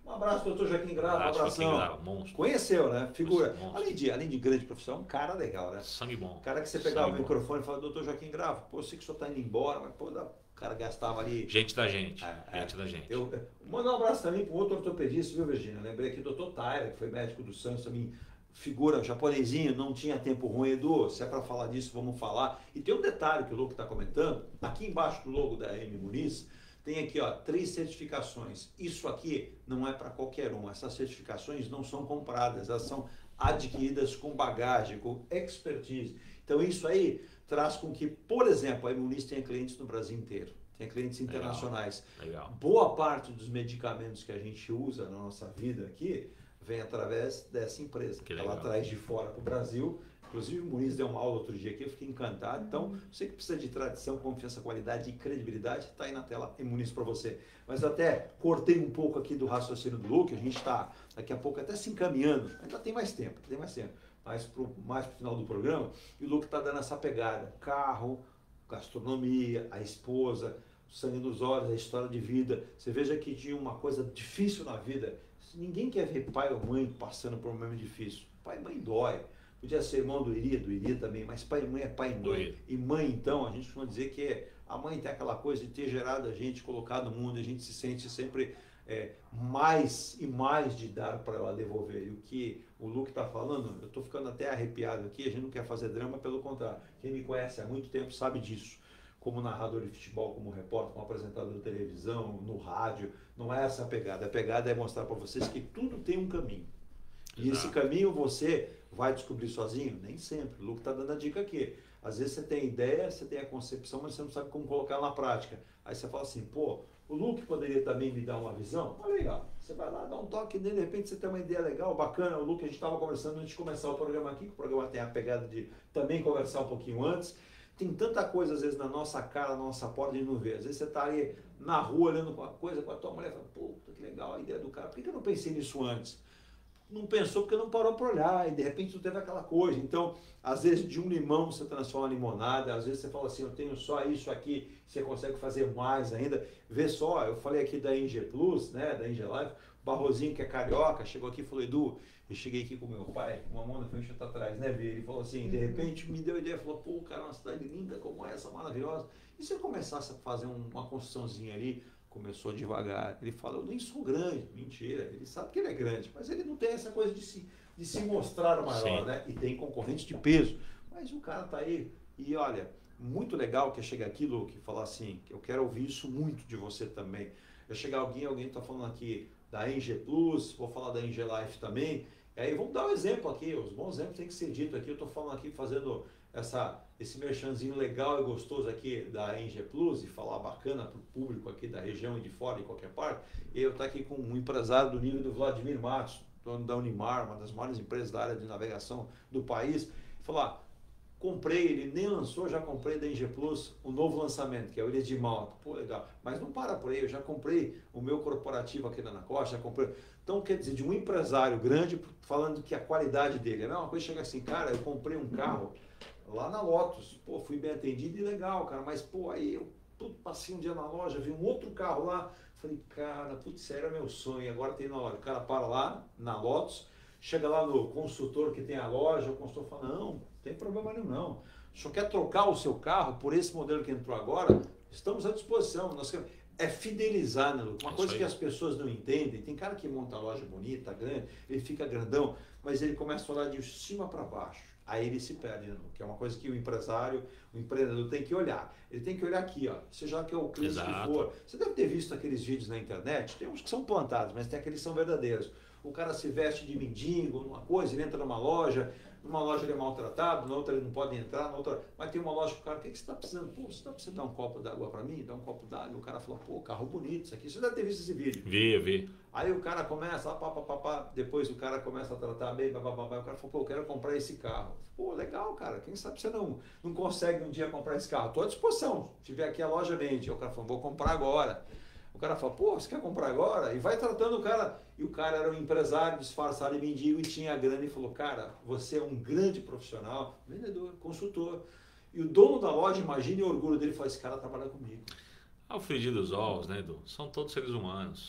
Um abraço, doutor Joaquim Grava, um Abraço, abração. Joaquim Grava, monstro. Conheceu, né? Figura. Monstro, monstro. Além de, além de grande profissão, um cara legal, né? Sangue bom. O cara que você pegava Sangue o bom. microfone e falava, doutor Joaquim Grava, pô, eu sei que o senhor tá indo embora, mas pô, o cara gastava ali. Gente da gente. É, gente é. da gente. Eu, eu, mandar um abraço também para um outro ortopedista, viu, Virgínia? Lembrei aqui do doutor Taira, que foi médico do Santos também. Figura japonesinho, não tinha tempo ruim, Edu. Se é para falar disso, vamos falar. E tem um detalhe que o Luke está comentando. Aqui embaixo do logo da M. Muniz, tem aqui, ó, três certificações. Isso aqui não é para qualquer um. Essas certificações não são compradas, elas são adquiridas com bagagem, com expertise. Então isso aí traz com que, por exemplo, a M. Muniz tenha clientes no Brasil inteiro, tenha clientes internacionais. Legal. Legal. Boa parte dos medicamentos que a gente usa na nossa vida aqui vem através dessa empresa. Que Ela legal. traz de fora para o Brasil. Inclusive o Muniz deu uma aula outro dia aqui, eu fiquei encantado. Então, você que precisa de tradição, confiança, qualidade e credibilidade, está aí na tela e Muniz para você. Mas até cortei um pouco aqui do raciocínio do Luke, a gente está daqui a pouco até se encaminhando, ainda tem mais tempo, tem mais tempo, mais para o mais pro final do programa, e o Luke está dando essa pegada, carro, gastronomia, a esposa, sangue nos olhos, a história de vida. Você veja que tinha uma coisa difícil na vida, ninguém quer ver pai ou mãe passando por um momento difícil, pai e mãe dói. Podia ser irmão do Iria, do Iria também, mas pai e mãe é pai e mãe. Doido. E mãe, então, a gente costuma dizer que a mãe tem aquela coisa de ter gerado a gente, colocado no mundo, a gente se sente sempre é, mais e mais de dar para ela devolver. E o que o Luke está falando, eu estou ficando até arrepiado aqui, a gente não quer fazer drama, pelo contrário. Quem me conhece há muito tempo sabe disso. Como narrador de futebol, como repórter, como apresentador de televisão, no rádio, não é essa a pegada. A pegada é mostrar para vocês que tudo tem um caminho. E Exato. esse caminho você vai descobrir sozinho? Nem sempre. O Luke está dando a dica aqui. Às vezes você tem ideia, você tem a concepção, mas você não sabe como colocar ela na prática. Aí você fala assim, pô, o Luke poderia também me dar uma visão? Olha legal. Você vai lá, dá um toque nele, de repente você tem uma ideia legal, bacana. O Luke, a gente estava conversando antes de começar o programa aqui, que o programa tem a pegada de também conversar um pouquinho antes. Tem tanta coisa, às vezes, na nossa cara, na nossa porta, de não ver. Às vezes você está ali na rua, olhando com a coisa com a tua mulher, e fala, puta, que legal a ideia do cara. Por que que eu não pensei nisso antes? Não pensou porque não parou para olhar e de repente não teve aquela coisa. Então, às vezes de um limão você transforma em limonada, às vezes você fala assim, eu tenho só isso aqui, você consegue fazer mais ainda. Vê só, eu falei aqui da Inge Plus, né, da Inge Life, o Barrozinho que é carioca, chegou aqui e falou, Edu, eu cheguei aqui com meu pai, uma mão na frente e outra atrás, né, Vê? Ele falou assim, de repente me deu a ideia, falou, pô, cara, uma cidade linda como essa, maravilhosa. E se eu começasse a fazer um, uma construçãozinha ali, começou devagar, ele fala, eu nem sou grande, mentira, ele sabe que ele é grande, mas ele não tem essa coisa de se, de se mostrar maior, Sim. né? E tem concorrentes de peso, mas o cara tá aí, e olha, muito legal que chega aqui, Luke, e falar assim, que eu quero ouvir isso muito de você também. Eu chegar alguém, alguém tá falando aqui da Inge Plus, vou falar da Inge Life também, e aí vamos dar um exemplo aqui, os bons exemplos têm que ser dito aqui, eu tô falando aqui fazendo essa, esse merchanzinho legal e gostoso aqui da Inge Plus e falar bacana para o público aqui da região e de fora, em qualquer parte. E eu estou aqui com um empresário do nível do Vladimir Matos, dono da Unimar, uma das maiores empresas da área de navegação do país. Falar, comprei, ele nem lançou, já comprei da Inge Plus o novo lançamento, que é o Ilha de Malta. Pô, legal. Mas não para por aí, eu já comprei o meu corporativo aqui na Anacosta, já comprei. Então, quer dizer, de um empresário grande falando que a qualidade dele é a mesma coisa, chega assim, cara, eu comprei um carro lá na Lotus, pô, fui bem atendido e legal, cara, mas pô, aí eu pô, passei um dia na loja, vi um outro carro lá, falei, cara, putz, isso era meu sonho, agora tem na hora. O cara para lá, na Lotus, chega lá no consultor que tem a loja, o consultor fala, não, não tem problema nenhum não, o senhor quer trocar o seu carro por esse modelo que entrou agora? Estamos à disposição, nós queremos... É fidelizar, né, Lu? Uma É coisa isso que aí. as pessoas não entendem, tem cara que monta a loja bonita, grande, ele fica grandão, mas ele começa a olhar de cima para baixo. Aí ele se perde, né? Que é uma coisa que o empresário, o empreendedor tem que olhar. Ele tem que olhar aqui, ó. Seja que é o cliente que Exato. for. Você deve ter visto aqueles vídeos na internet, tem uns que são plantados, mas tem aqueles que são verdadeiros. O cara se veste de mendigo, numa coisa, ele entra numa loja, numa loja ele é maltratado, na outra ele não pode entrar, na outra... Mas tem uma loja que o cara, o que, que você está precisando? Pô, você está precisando dar um copo d'água para mim? Dá um copo d'água. O cara fala, pô, carro bonito isso aqui. Você deve ter visto esse vídeo. Vi, vi. Aí o cara começa, pá, pá, pá, pá, depois o cara começa a tratar bem, pá, pá, pá, pá, o cara fala, pô, eu quero comprar esse carro. Pô, legal, cara, quem sabe você não, não consegue um dia comprar esse carro? Estou à disposição, se tiver aqui a loja vende. Aí o cara fala, vou comprar agora. O cara fala, pô, você quer comprar agora? E vai tratando o cara. E o cara era um empresário disfarçado de mendigo e tinha grana e falou, cara, você é um grande profissional, vendedor, consultor. E o dono da loja, imagine o orgulho dele, falou, esse cara trabalha comigo. Ah, o frigir dos ovos, né, Edu? São todos seres humanos.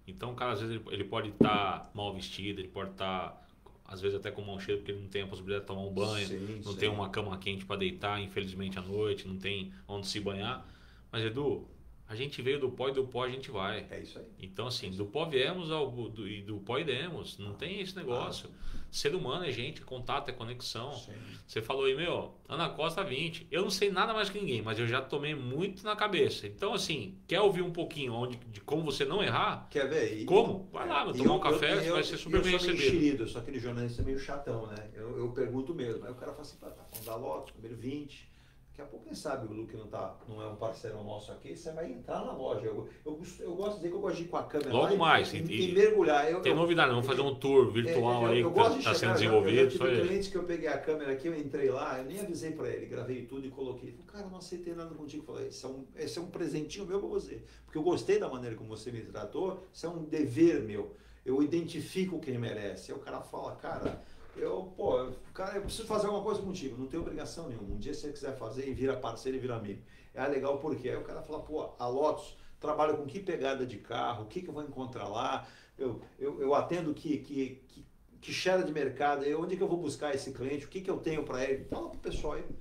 Então o cara às vezes ele, ele pode estar mal vestido, ele pode estar às vezes até com mau cheiro porque ele não tem a possibilidade de tomar um banho, Sim, não sim. tem uma cama quente para deitar, infelizmente à noite, não tem onde se banhar. Mas Edu, a gente veio do pó e do pó a gente vai. É isso aí. Então assim, do pó viemos ao, do, e do pó iremos, não tem esse negócio. Ser humano é gente, contato é conexão. Sim. Você falou aí, meu, Ana Costa vinte. Eu não sei nada mais que ninguém, mas eu já tomei muito na cabeça. Então, assim, quer ouvir um pouquinho onde, de como você não errar? Quer ver? E, Como? Vai lá, meu, tomar um café, eu, você eu, vai ser super bem eu sou meio recebido. enxerido, eu sou aquele jornalista meio chatão, né? Eu, eu pergunto mesmo. Aí o cara fala assim, tá falando da Lotus, número vinte. Daqui a pouco, quem sabe, o Luke não, tá, não é um parceiro nosso aqui, você vai entrar na loja. Eu, eu, eu gosto de dizer que eu gosto de ir com a câmera Logo lá mais, e, e- e mergulhar. Eu, Tem eu- novidade, vamos fazer um tour virtual É, eu- aí eu que gosto de está sendo chegar, desenvolvido. Eu, eu Isso tive aí. clientes que eu peguei a câmera aqui, eu entrei lá, eu nem avisei pra ele, gravei tudo e coloquei. Falei, cara, não aceitei nada contigo. Falei, esse é, um, esse é um presentinho meu pra você. Porque eu gostei da maneira como você me tratou, isso é um dever meu. Eu identifico quem merece. Aí o cara fala, cara, eu, pô, cara, eu preciso fazer alguma coisa contigo, não tenho obrigação nenhuma. Um dia se você quiser fazer e vira parceiro e vira amigo. É legal porque aí o cara fala, pô, a Lotus trabalha com que pegada de carro, o que, que eu vou encontrar lá, eu, eu, eu atendo que, que, que, que share de mercado, eu, onde que eu vou buscar esse cliente, o que, que eu tenho para ele. Fala pro pessoal aí.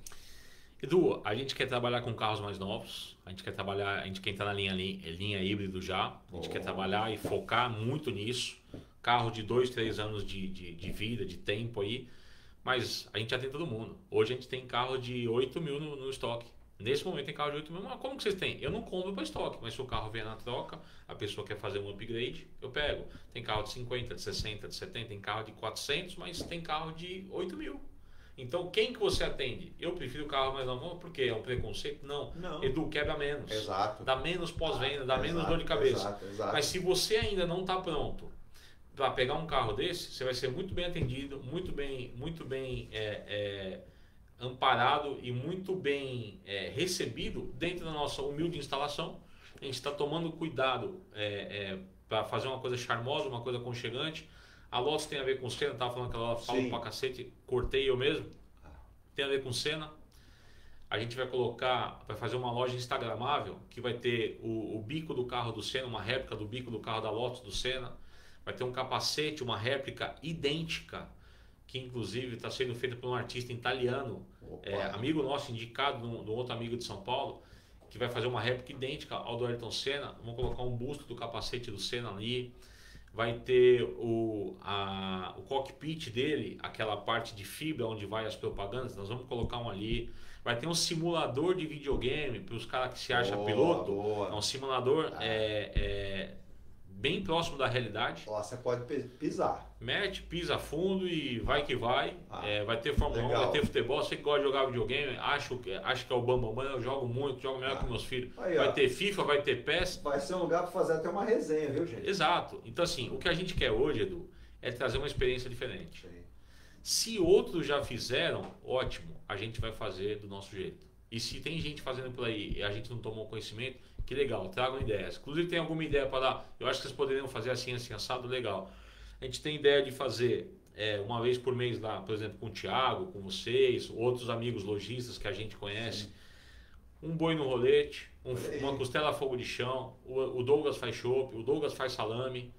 Edu, a gente quer trabalhar com carros mais novos, a gente quer trabalhar, a gente quer entrar na linha, linha híbrido já, a gente Oh. quer trabalhar e focar muito nisso. Carro de dois, três anos de, de, de vida, de tempo aí, mas a gente já tem todo mundo. Hoje a gente tem carro de oito mil no, no estoque. Nesse momento tem carro de oito mil, mas como que vocês têm? Eu não compro para estoque, mas se o carro vier na troca, a pessoa quer fazer um upgrade, eu pego. Tem carro de cinquenta, de sessenta, de setenta, tem carro de quatrocentos, mas tem carro de oito mil. Então quem que você atende? Eu prefiro o carro mais novo, porque é um preconceito? Não. Não. Edu, quebra menos. Exato. Dá menos pós-venda, dá Exato, menos dor de cabeça. Exato, exato. Mas se você ainda não está pronto para pegar um carro desse, você vai ser muito bem atendido, muito bem, muito bem é, é, amparado e muito bem é, recebido dentro da nossa humilde instalação. A gente está tomando cuidado é, é, para fazer uma coisa charmosa, uma coisa aconchegante. A Lotus tem a ver com cena, estava falando que ela fala Sim. pra cacete, cortei eu mesmo. Tem a ver com cena. A gente vai colocar, vai fazer uma loja instagramável que vai ter o, o bico do carro do Senna, uma réplica do bico do carro da Lotus do Senna. Vai ter um capacete, uma réplica idêntica, que inclusive está sendo feita por um artista italiano, Opa. é, amigo nosso, indicado de um, de um outro amigo de São Paulo, que vai fazer uma réplica idêntica ao do Ayrton Senna. Vamos colocar um busto do capacete do Senna ali. Vai ter o, a, o cockpit dele, aquela parte de fibra onde vai as propagandas, nós vamos colocar um ali. Vai ter um simulador de videogame para os caras que se acham Boa, piloto. boa. É um simulador Ah. é, é, bem próximo da realidade. Lá você pode pe- pisar. Mete, pisa fundo e vai que vai. Ah, É, vai ter Fórmula um, legal. vai ter futebol. Você que gosta de jogar videogame, acho, que- acho que é o Bambam, Bam, eu jogo muito, jogo melhor Ah. que meus filhos. Aí, vai ó. ter FIFA, vai ter P E S. Vai ser um lugar para fazer até uma resenha, viu, gente? Exato. Então, assim, o que a gente quer hoje, Edu, é trazer uma experiência diferente. Sim. Se outros já fizeram, ótimo, a gente vai fazer do nosso jeito. E se tem gente fazendo por aí e a gente não tomou conhecimento, que legal, tragam ideias. Inclusive tem alguma ideia para dar, eu acho que vocês poderiam fazer assim, assim, assado, legal. A gente tem ideia de fazer é, uma vez por mês lá, por exemplo, com o Thiago, com vocês, outros amigos lojistas que a gente conhece. Sim. Um boi no rolete, um- Olha aí. uma costela a fogo de chão, o, o Douglas faz chopp, o Douglas faz salame.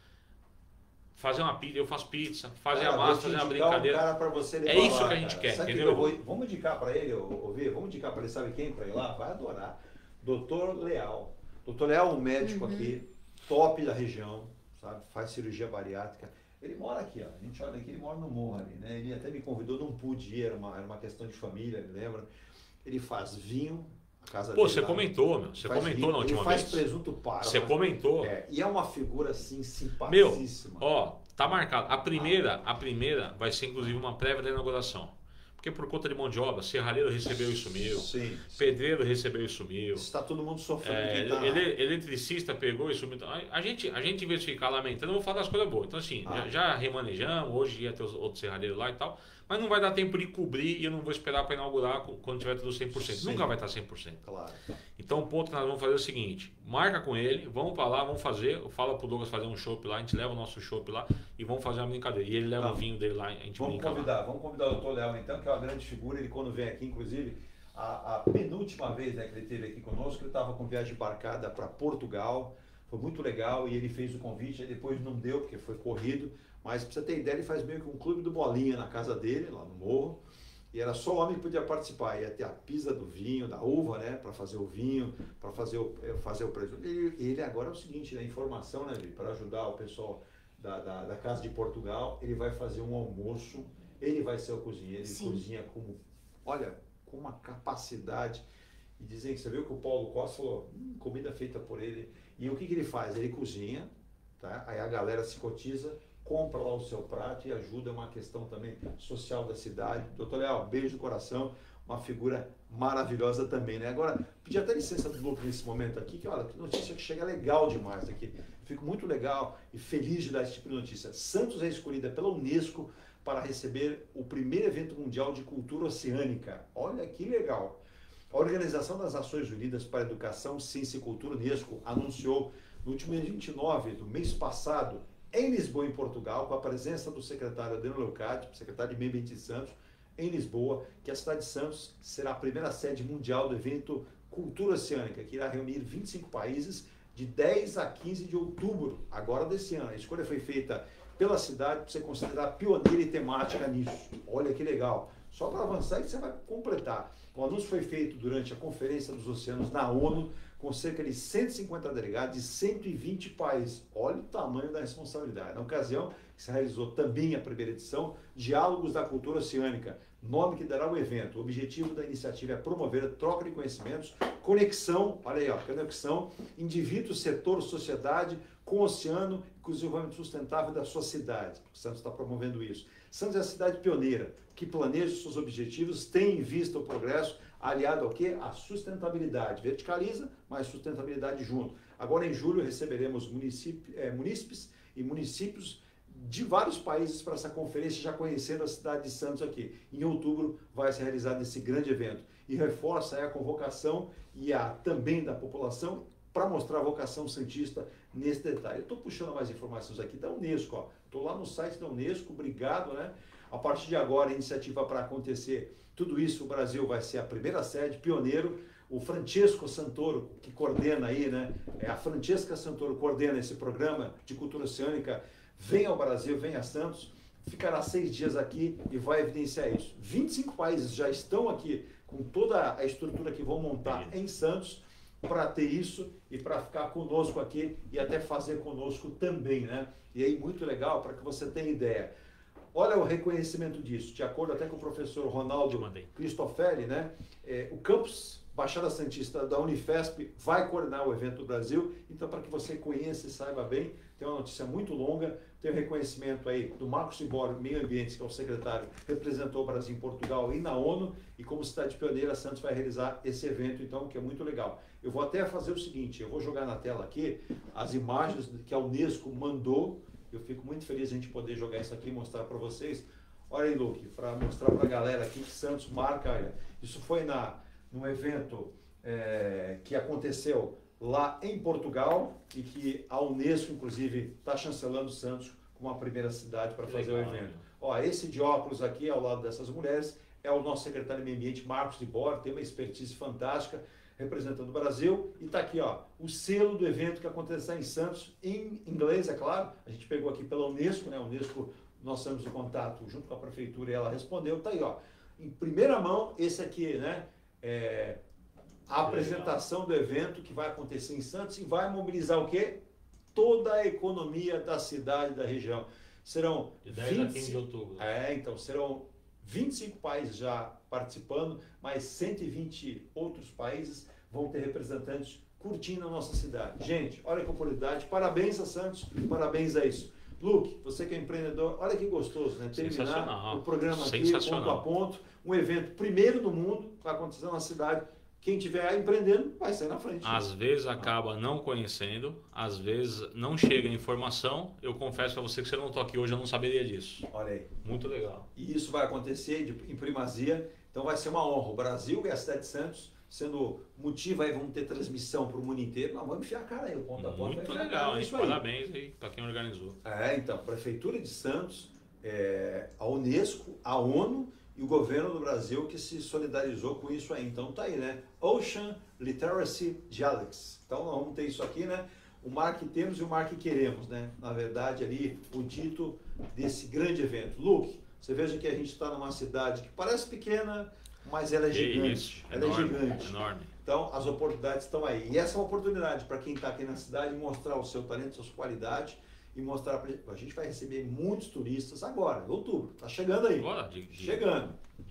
Fazer uma pizza, eu faço pizza, fazer Cara, a vou massa, te fazer uma indicar brincadeira. Um cara pra você levar É isso lá, que a gente cara. quer, Sabe entendeu? que eu vou- vamos indicar para ele, ouvir? Vamos indicar para ele, sabe quem para ir lá? Vai adorar. doutor Leal. doutor Leal é um médico Uhum. aqui, top da região, sabe? Faz cirurgia bariátrica. Ele mora aqui, ó. A gente olha aqui, ele mora no morro ali, né? Ele até me convidou, não pude ir, era uma, era uma questão de família, me lembra? Ele faz vinho, a casa Pô, dele você lá. comentou, meu. Você Faz comentou vinho, na última ele faz vez. presunto para. Você comentou. É, e é uma figura assim Meu, simpaticíssima. ó, tá marcado. A primeira, a primeira vai ser inclusive uma prévia da inauguração. Porque por conta de mão de obra, serralheiro recebeu e sumiu, Sim. pedreiro recebeu e sumiu. Está todo mundo sofrendo. É, quem tá- ele- eletricista pegou e sumiu. A, a gente, a gente, em vez de ficar lamentando, eu vou falar das coisas boas. Então, assim, Ah. já, já remanejamos, hoje ia ter os outros serralheiros lá e tal, mas não vai dar tempo de cobrir e eu não vou esperar para inaugurar cu- quando tiver tudo cem por cento. Sim. Nunca vai estar cem por cento. Claro. Então, o ponto que nós vamos fazer é o seguinte: marca com ele, vamos para lá, vamos fazer. Fala pro Douglas fazer um chopp lá, a gente leva o nosso chopp lá e vamos fazer uma brincadeira. E ele leva Não. o vinho dele lá, a gente Vamos brinca lá. convidar, vamos convidar o doutor Léo então, que é uma grande figura. Ele quando vem aqui, inclusive, a, a penúltima vez, né, que ele esteve aqui conosco, ele estava com viagem embarcada para Portugal, Foi muito legal e ele fez o convite, aí depois não deu porque foi corrido, mas pra você ter ideia, ele faz meio que um clube do Bolinha na casa dele, lá no morro, e era só homem que podia participar, ia ter a pisa do vinho, da uva, né, para fazer o vinho, para fazer o, fazer o presunto. Ele, ele agora é o seguinte, né, informação, né, para ajudar o pessoal da, da, da Casa de Portugal, ele vai fazer um almoço, ele vai ser o cozinheiro, ele Sim. cozinha com, olha, com uma capacidade. E dizem que você viu que o Paulo Costa falou, hum, comida feita por ele. E o que, que ele faz? Ele cozinha, tá? Aí a galera se cotiza, compra lá o seu prato e ajuda, uma questão também social da cidade. Doutor Leal, beijo do coração, uma figura maravilhosa também, né? Agora, pedi até licença do Lucas nesse momento aqui, que olha, que notícia que chega legal demais aqui. Fico muito legal e feliz de dar esse tipo de notícia. Santos é escolhida pela Unesco para receber o primeiro evento mundial de cultura oceânica. Olha que legal! A Organização das Nações Unidas para a Educação, Ciência e Cultura, Unesco, anunciou no último dia vinte e nove do mês passado, em Lisboa, em Portugal, com a presença do secretário Adriano Leocádio, secretário de Meio Ambiente de Santos, em Lisboa, que a cidade de Santos será a primeira sede mundial do evento Cultura Oceânica, que irá reunir vinte e cinco países de dez a quinze de outubro, agora desse ano. A escolha foi feita pela cidade para você considerar pioneira e temática nisso. Olha que legal. Só para avançar e você vai completar. O anúncio foi feito durante a Conferência dos Oceanos na ONU, com cerca de cento e cinquenta delegados de cento e vinte países. Olha o tamanho da responsabilidade. Na ocasião, se realizou também a primeira edição, Diálogos da Cultura Oceânica, nome que dará o evento. O objetivo da iniciativa é promover a troca de conhecimentos, conexão, olha aí, ó, conexão, indivíduo, setor, sociedade, com o oceano e com o desenvolvimento sustentável da sua cidade. O Santos está promovendo isso. Santos é a cidade pioneira, que planeja os seus objetivos, tem em vista o progresso, aliado ao quê? A sustentabilidade. Verticaliza, mas sustentabilidade junto. Agora, em julho, receberemos município, é, munícipes e municípios de vários países para essa conferência, já conhecendo a cidade de Santos aqui. Em outubro vai ser realizado esse grande evento. E reforça aí a convocação e a também da população para mostrar a vocação santista nesse detalhe. Eu estou puxando mais informações aqui da Unesco. Estou lá no site da Unesco, obrigado, né? A partir de agora, a iniciativa para acontecer tudo isso, o Brasil vai ser a primeira sede, pioneiro. O Francesco Santoro, que coordena aí, né? É, a Francesca Santoro coordena esse programa de cultura oceânica. Vem ao Brasil, vem a Santos, ficará seis dias aqui e vai evidenciar isso. vinte e cinco países já estão aqui com toda a estrutura que vão montar em Santos para ter isso e para ficar conosco aqui e até fazer conosco também, né? E aí, muito legal, para que você tenha ideia. Olha o reconhecimento disso, de acordo até com o professor Ronaldo Cristofelli, né? É, o campus Baixada Santista da Unifesp vai coordenar o evento do Brasil, então para que você conheça e saiba bem, tem uma notícia muito longa, tem o reconhecimento aí do Marcos Ibor, Meio Ambiente, que é o secretário, representou o Brasil em Portugal e na ONU, e como cidade pioneira, Santos vai realizar esse evento, então, que é muito legal. Eu vou até fazer o seguinte, eu vou jogar na tela aqui as imagens que a Unesco mandou, eu fico muito feliz de a gente poder jogar isso aqui e mostrar para vocês. Olha aí, Luke, para mostrar para a galera aqui que Santos marca, olha, isso foi na, num evento é, que aconteceu lá em Portugal e que a Unesco, inclusive, está chancelando Santos como a primeira cidade para fazer legal, o evento. Né? Ó, esse de óculos aqui, ao lado dessas mulheres, é o nosso secretário de Meio Ambiente, Marcos de Bor, tem uma expertise fantástica, representando o Brasil, e está aqui, ó, o selo do evento que acontecerá em Santos, em inglês, é claro, a gente pegou aqui pela Unesco, né, a Unesco, nós temos o contato junto com a prefeitura e ela respondeu, tá aí, ó, em primeira mão, esse aqui, né, é a apresentação do evento que vai acontecer em Santos e vai mobilizar o quê? Toda a economia da cidade e da região. Serão de dez a quinze de outubro. É, então, serão vinte e cinco países já participando, mais cento e vinte outros países vão ter representantes curtindo a nossa cidade. Gente, olha que oportunidade, parabéns a Santos, parabéns a isso. Luke, você que é empreendedor, olha que gostoso, né? Terminar o programa aqui, ponto a ponto, um evento primeiro do mundo, vai acontecer na cidade. Quem estiver empreendendo vai sair na frente. Às vezes acaba não conhecendo, às vezes não chega a informação. Eu confesso para você que se eu não estou aqui hoje, eu não saberia disso. Olha aí. Muito legal. E isso vai acontecer de, em primazia, então vai ser uma honra. O Brasil e a cidade de Santos sendo motivo, aí vamos ter transmissão para o mundo inteiro. Não, vamos enfiar a cara aí, o ponto a ponto. Muito legal, hein? Parabéns aí para quem organizou. É, então, Prefeitura de Santos, é, a Unesco, a ONU e o governo do Brasil que se solidarizou com isso aí. Então tá aí, né? Ocean Literacy Dialects. Então nós vamos ter isso aqui, né? o mar que temos e o mar que queremos, né? Na verdade, ali, o dito desse grande evento. Luke, você veja que a gente está numa cidade que parece pequena, mas ela é Que gigante. isso, ela enorme, é gigante. enorme. Então, as oportunidades estão aí. E essa é uma oportunidade para quem está aqui na cidade mostrar o seu talento, a sua qualidade e mostrar pra... A gente vai receber muitos turistas agora, em outubro. Está chegando aí. Agora, de, de, Chegando.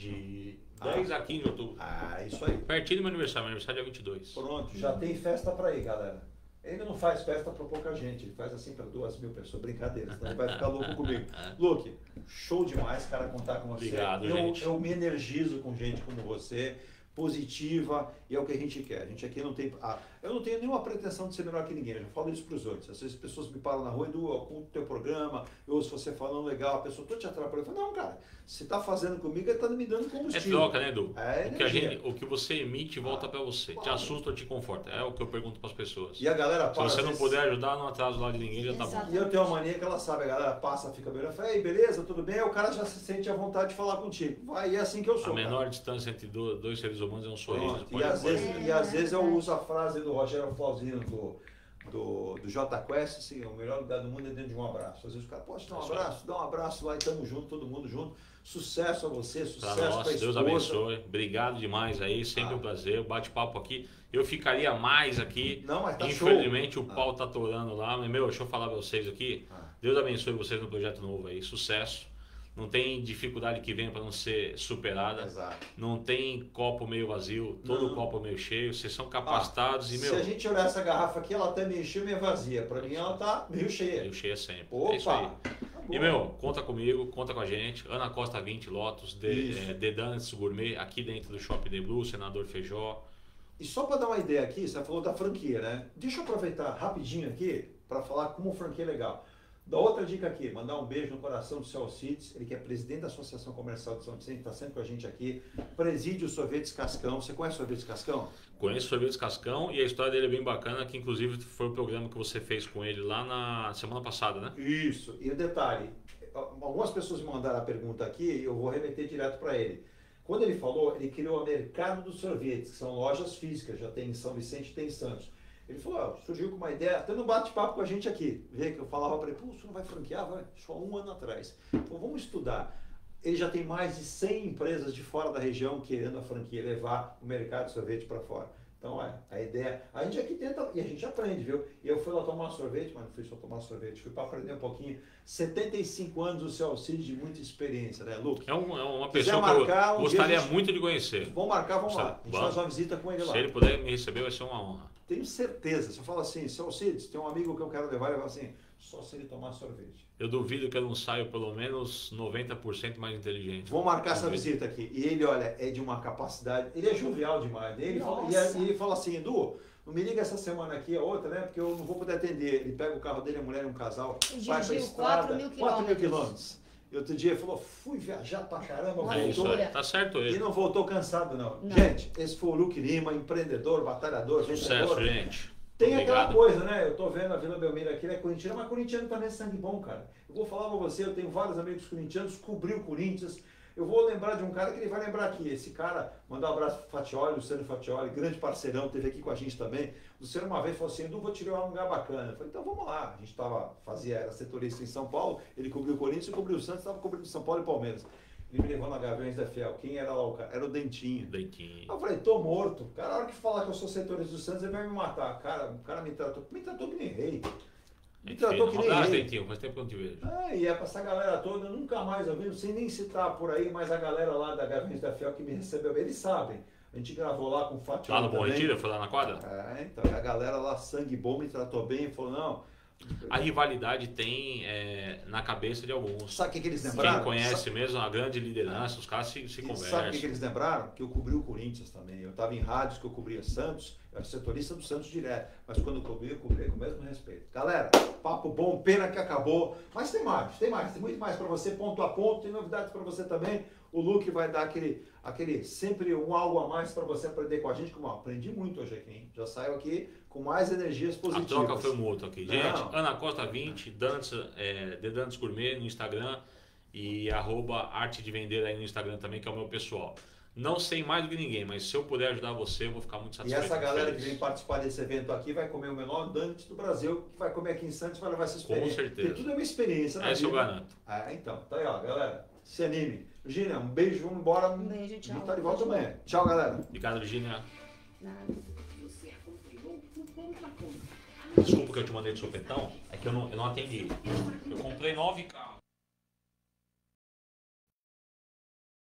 de dez a quinze de outubro. Ah, isso aí. Pertinho do meu aniversário, meu aniversário é dia vinte e dois. Pronto, já tem festa para ir, galera. Ele não faz festa para pouca gente, ele faz assim para duas mil pessoas. Brincadeira, senão ele vai ficar louco comigo. Luke, show demais, cara, contar com você. Obrigado, eu, gente. eu me energizo com gente como você, positiva, e é o que a gente quer. A gente aqui não tem... Ah, eu não tenho nenhuma pretensão de ser melhor que ninguém, eu já falo isso para os outros. Às vezes as pessoas me param na rua e do com o teu programa, eu ouço você falando legal, a pessoa, tô te atrapalhando. Eu falo, não, cara, se tá fazendo comigo, ele tá me dando É combustível. troca, né, Edu? É o, que a energia. gente, o que você emite volta Ah, pra você. Te claro. assusta ou te conforta. É o que eu pergunto pras pessoas. E a galera Se para, você às não vezes- puder ajudar, não atrasa lá de ninguém, já tá bom. Exato. E eu tenho uma mania que ela sabe, a galera passa, fica bem, eu falo, ei, beleza, tudo bem? Aí o cara já se sente à vontade de falar contigo. Vai, e é assim que eu A sou, menor cara. distância entre do- dois seres humanos é um sorriso. Pronto. Pode- E às, pode- vezes, É, e às é vezes eu verdade. uso a frase do Rogério Flauzino, do, do, do J Quest, assim, o melhor lugar do mundo é dentro de um abraço. Às vezes o cara, pode dar um Isso aí. abraço, dá um abraço lá e tamo junto, todo mundo junto. Sucesso a você, Pra sucesso pra nós, esposa. Deus abençoe. Obrigado demais aí, sempre Ah. um prazer. O bate-papo aqui. Eu ficaria mais aqui. Não, mas tá show. Infelizmente o Ah. pau tá atorando lá. Mas, meu, deixa eu falar pra vocês aqui. Ah. Deus abençoe vocês no projeto novo aí. Sucesso. Não tem dificuldade que venha para não ser superada. Exato. Não tem copo meio vazio, todo Não. copo meio cheio. Vocês são capacitados e, Se meu, a gente olhar essa garrafa aqui, ela tá meio cheia, meio vazia. Pra mim ela tá meio cheia. meio cheia sempre. Opa! É isso aí. Tá bom. E, meu, conta comigo, conta com a gente. Ana Costa vinte, Lotus, de, Isso. é, The Donuts Gourmet, aqui dentro do Shopping The Blue, Senador Feijó. E só para dar uma ideia aqui, você falou da franquia, né? Deixa eu aproveitar rapidinho aqui para falar como franquia é legal. Da outra dica aqui, mandar um beijo no coração do seu Alcides, ele que é presidente da Associação Comercial de São Vicente, está sempre com a gente aqui. Preside o Sorvetes Cascão. Você conhece o Sorvetes Cascão? Conheço o Sorvetes Cascão e a história dele é bem bacana, que inclusive foi o programa que você fez com ele lá na semana passada, né? Isso. E o detalhe, algumas pessoas me mandaram a pergunta aqui e eu vou remeter direto para ele. Quando ele falou, ele criou o Mercado dos Sorvetes, que são lojas físicas, já tem em São Vicente e tem em Santos. Ele falou, ó, surgiu com uma ideia, até no bate-papo com a gente aqui. Vê que eu falava para ele, pô, você não vai franquear? Vai, só um ano atrás. Pô, vamos estudar. Ele já tem mais de cem empresas de fora da região querendo a franquia levar o mercado de sorvete para fora. Então, é, a ideia... A gente aqui tenta, e a gente aprende, viu? E eu fui lá tomar sorvete, mas não fui só tomar sorvete, fui para aprender um pouquinho. setenta e cinco anos o seu Alcides de muita experiência, né, Luke? É, um- é uma Quiser pessoa que marcar, eu um gostaria dia a gente- muito de conhecer. Vamos marcar, vamos lá. A gente Vamos. faz uma visita com ele lá. Se ele puder me receber, vai ser uma honra. Tenho certeza. Se eu falo assim, seu Alcides, tem um amigo que eu quero levar, ele vai assim, só se ele tomar sorvete. Eu duvido que eu não saio pelo menos noventa por cento mais inteligente. Vamos marcar essa Vamos ver. visita aqui. E ele, olha, é de uma capacidade. Ele é jovial demais. Ele fala, e Nossa. e ele fala assim, Edu, não me liga essa semana aqui, a outra, né? Porque eu não vou poder atender. Ele pega o carro dele, a mulher e um casal, E vai pra dirigiu estrada, quatro mil quatro mil quilômetros. quilômetros. E outro dia ele falou, fui viajar pra caramba, Uma É isso voltou. aí. Tá certo E ele. não voltou cansado, não. Não. Gente, esse foi o Luke Lima, empreendedor, batalhador, Sucesso, vencedor. gente. Tem Obrigado. aquela coisa, né? Eu tô vendo a Vila Belmiro aqui, ele é corintiano, mas corintiano também é sangue bom, cara. Eu vou falar pra você, eu tenho vários amigos corintianos, cobriu o Corinthians. Eu vou lembrar de um cara que ele vai lembrar aqui. Esse cara, mandar um abraço pro Fatioli, Luciano Fatioli, grande parceirão, teve aqui com a gente também. O Luciano uma vez falou assim, Edu, vou te levar um lugar bacana. Eu falei, então vamos lá. A gente tava, fazia, era setorista em São Paulo, ele cobriu o Corinthians e cobriu o Santos, estava cobrindo São Paulo e Palmeiras. Ele me levou na Gaviões da Fiel. Quem era lá o cara? Era o Dentinho. Dentinho. Eu falei, tô morto. Cara, a hora que falar que eu sou setorista do Santos, ele vai me matar. Cara, o cara me tratou, me tratou que nem rei. Me Gente tratou fina. que Um nem abraço, rei. Dentinho. Faz tempo que eu não te vejo. Ah, e é pra essa galera toda, eu nunca mais ouvi, não sei nem citar por aí, mas a galera lá da Gaviões da Fiel que me recebeu, eles sabem. A gente gravou lá com o Fátio. Lá no Bom Retiro, foi lá na quadra? É, então a galera lá, sangue bom, me tratou bem, falou, não. A rivalidade tem é, na cabeça de alguns. Sabe o que, que eles lembraram? Quem conhece mesmo a grande liderança, os caras se, se E sabe o que, que conversam. eles lembraram? Que eu cobri o Corinthians também. Eu estava em rádios que eu cobria Santos, eu era setorista do Santos direto. Mas quando eu cobri, eu cobri com o mesmo respeito. Galera, papo bom, pena que acabou. Mas tem mais, tem mais, tem muito mais para você, ponto a ponto, tem novidades para você também. O Luke vai dar aquele, aquele sempre um algo a mais para você aprender com a gente. Como, ó, aprendi muito hoje aqui, hein? Já saio aqui com mais energias A positivas. troca foi mútua aqui. Gente, Não. Ana Costa vinte, Dança, é, The Dantes Gourmet no Instagram e arroba Arte de Vender aí no Instagram também, que é o meu pessoal. Não sei mais do que ninguém, mas se eu puder ajudar você, eu vou ficar muito E satisfeito. essa galera que feliz. vem participar desse evento aqui vai comer o menor Dante do Brasil, que vai comer aqui em Santos, vai levar essa experiência. Com certeza. Porque tudo é uma experiência na Essa eu vida. garanto. Ah, então, tá aí, ó, galera. Se anime. Virgínia, um beijo, vamos embora. Um beijo, tchau. A gente tá de volta amanhã. Tchau, galera. Obrigado, Virginia. Nada. Você acompanhou o ponto a ponto. Desculpa que eu te mandei de sopetão, é que eu não, eu não atendi. Eu comprei nove carros.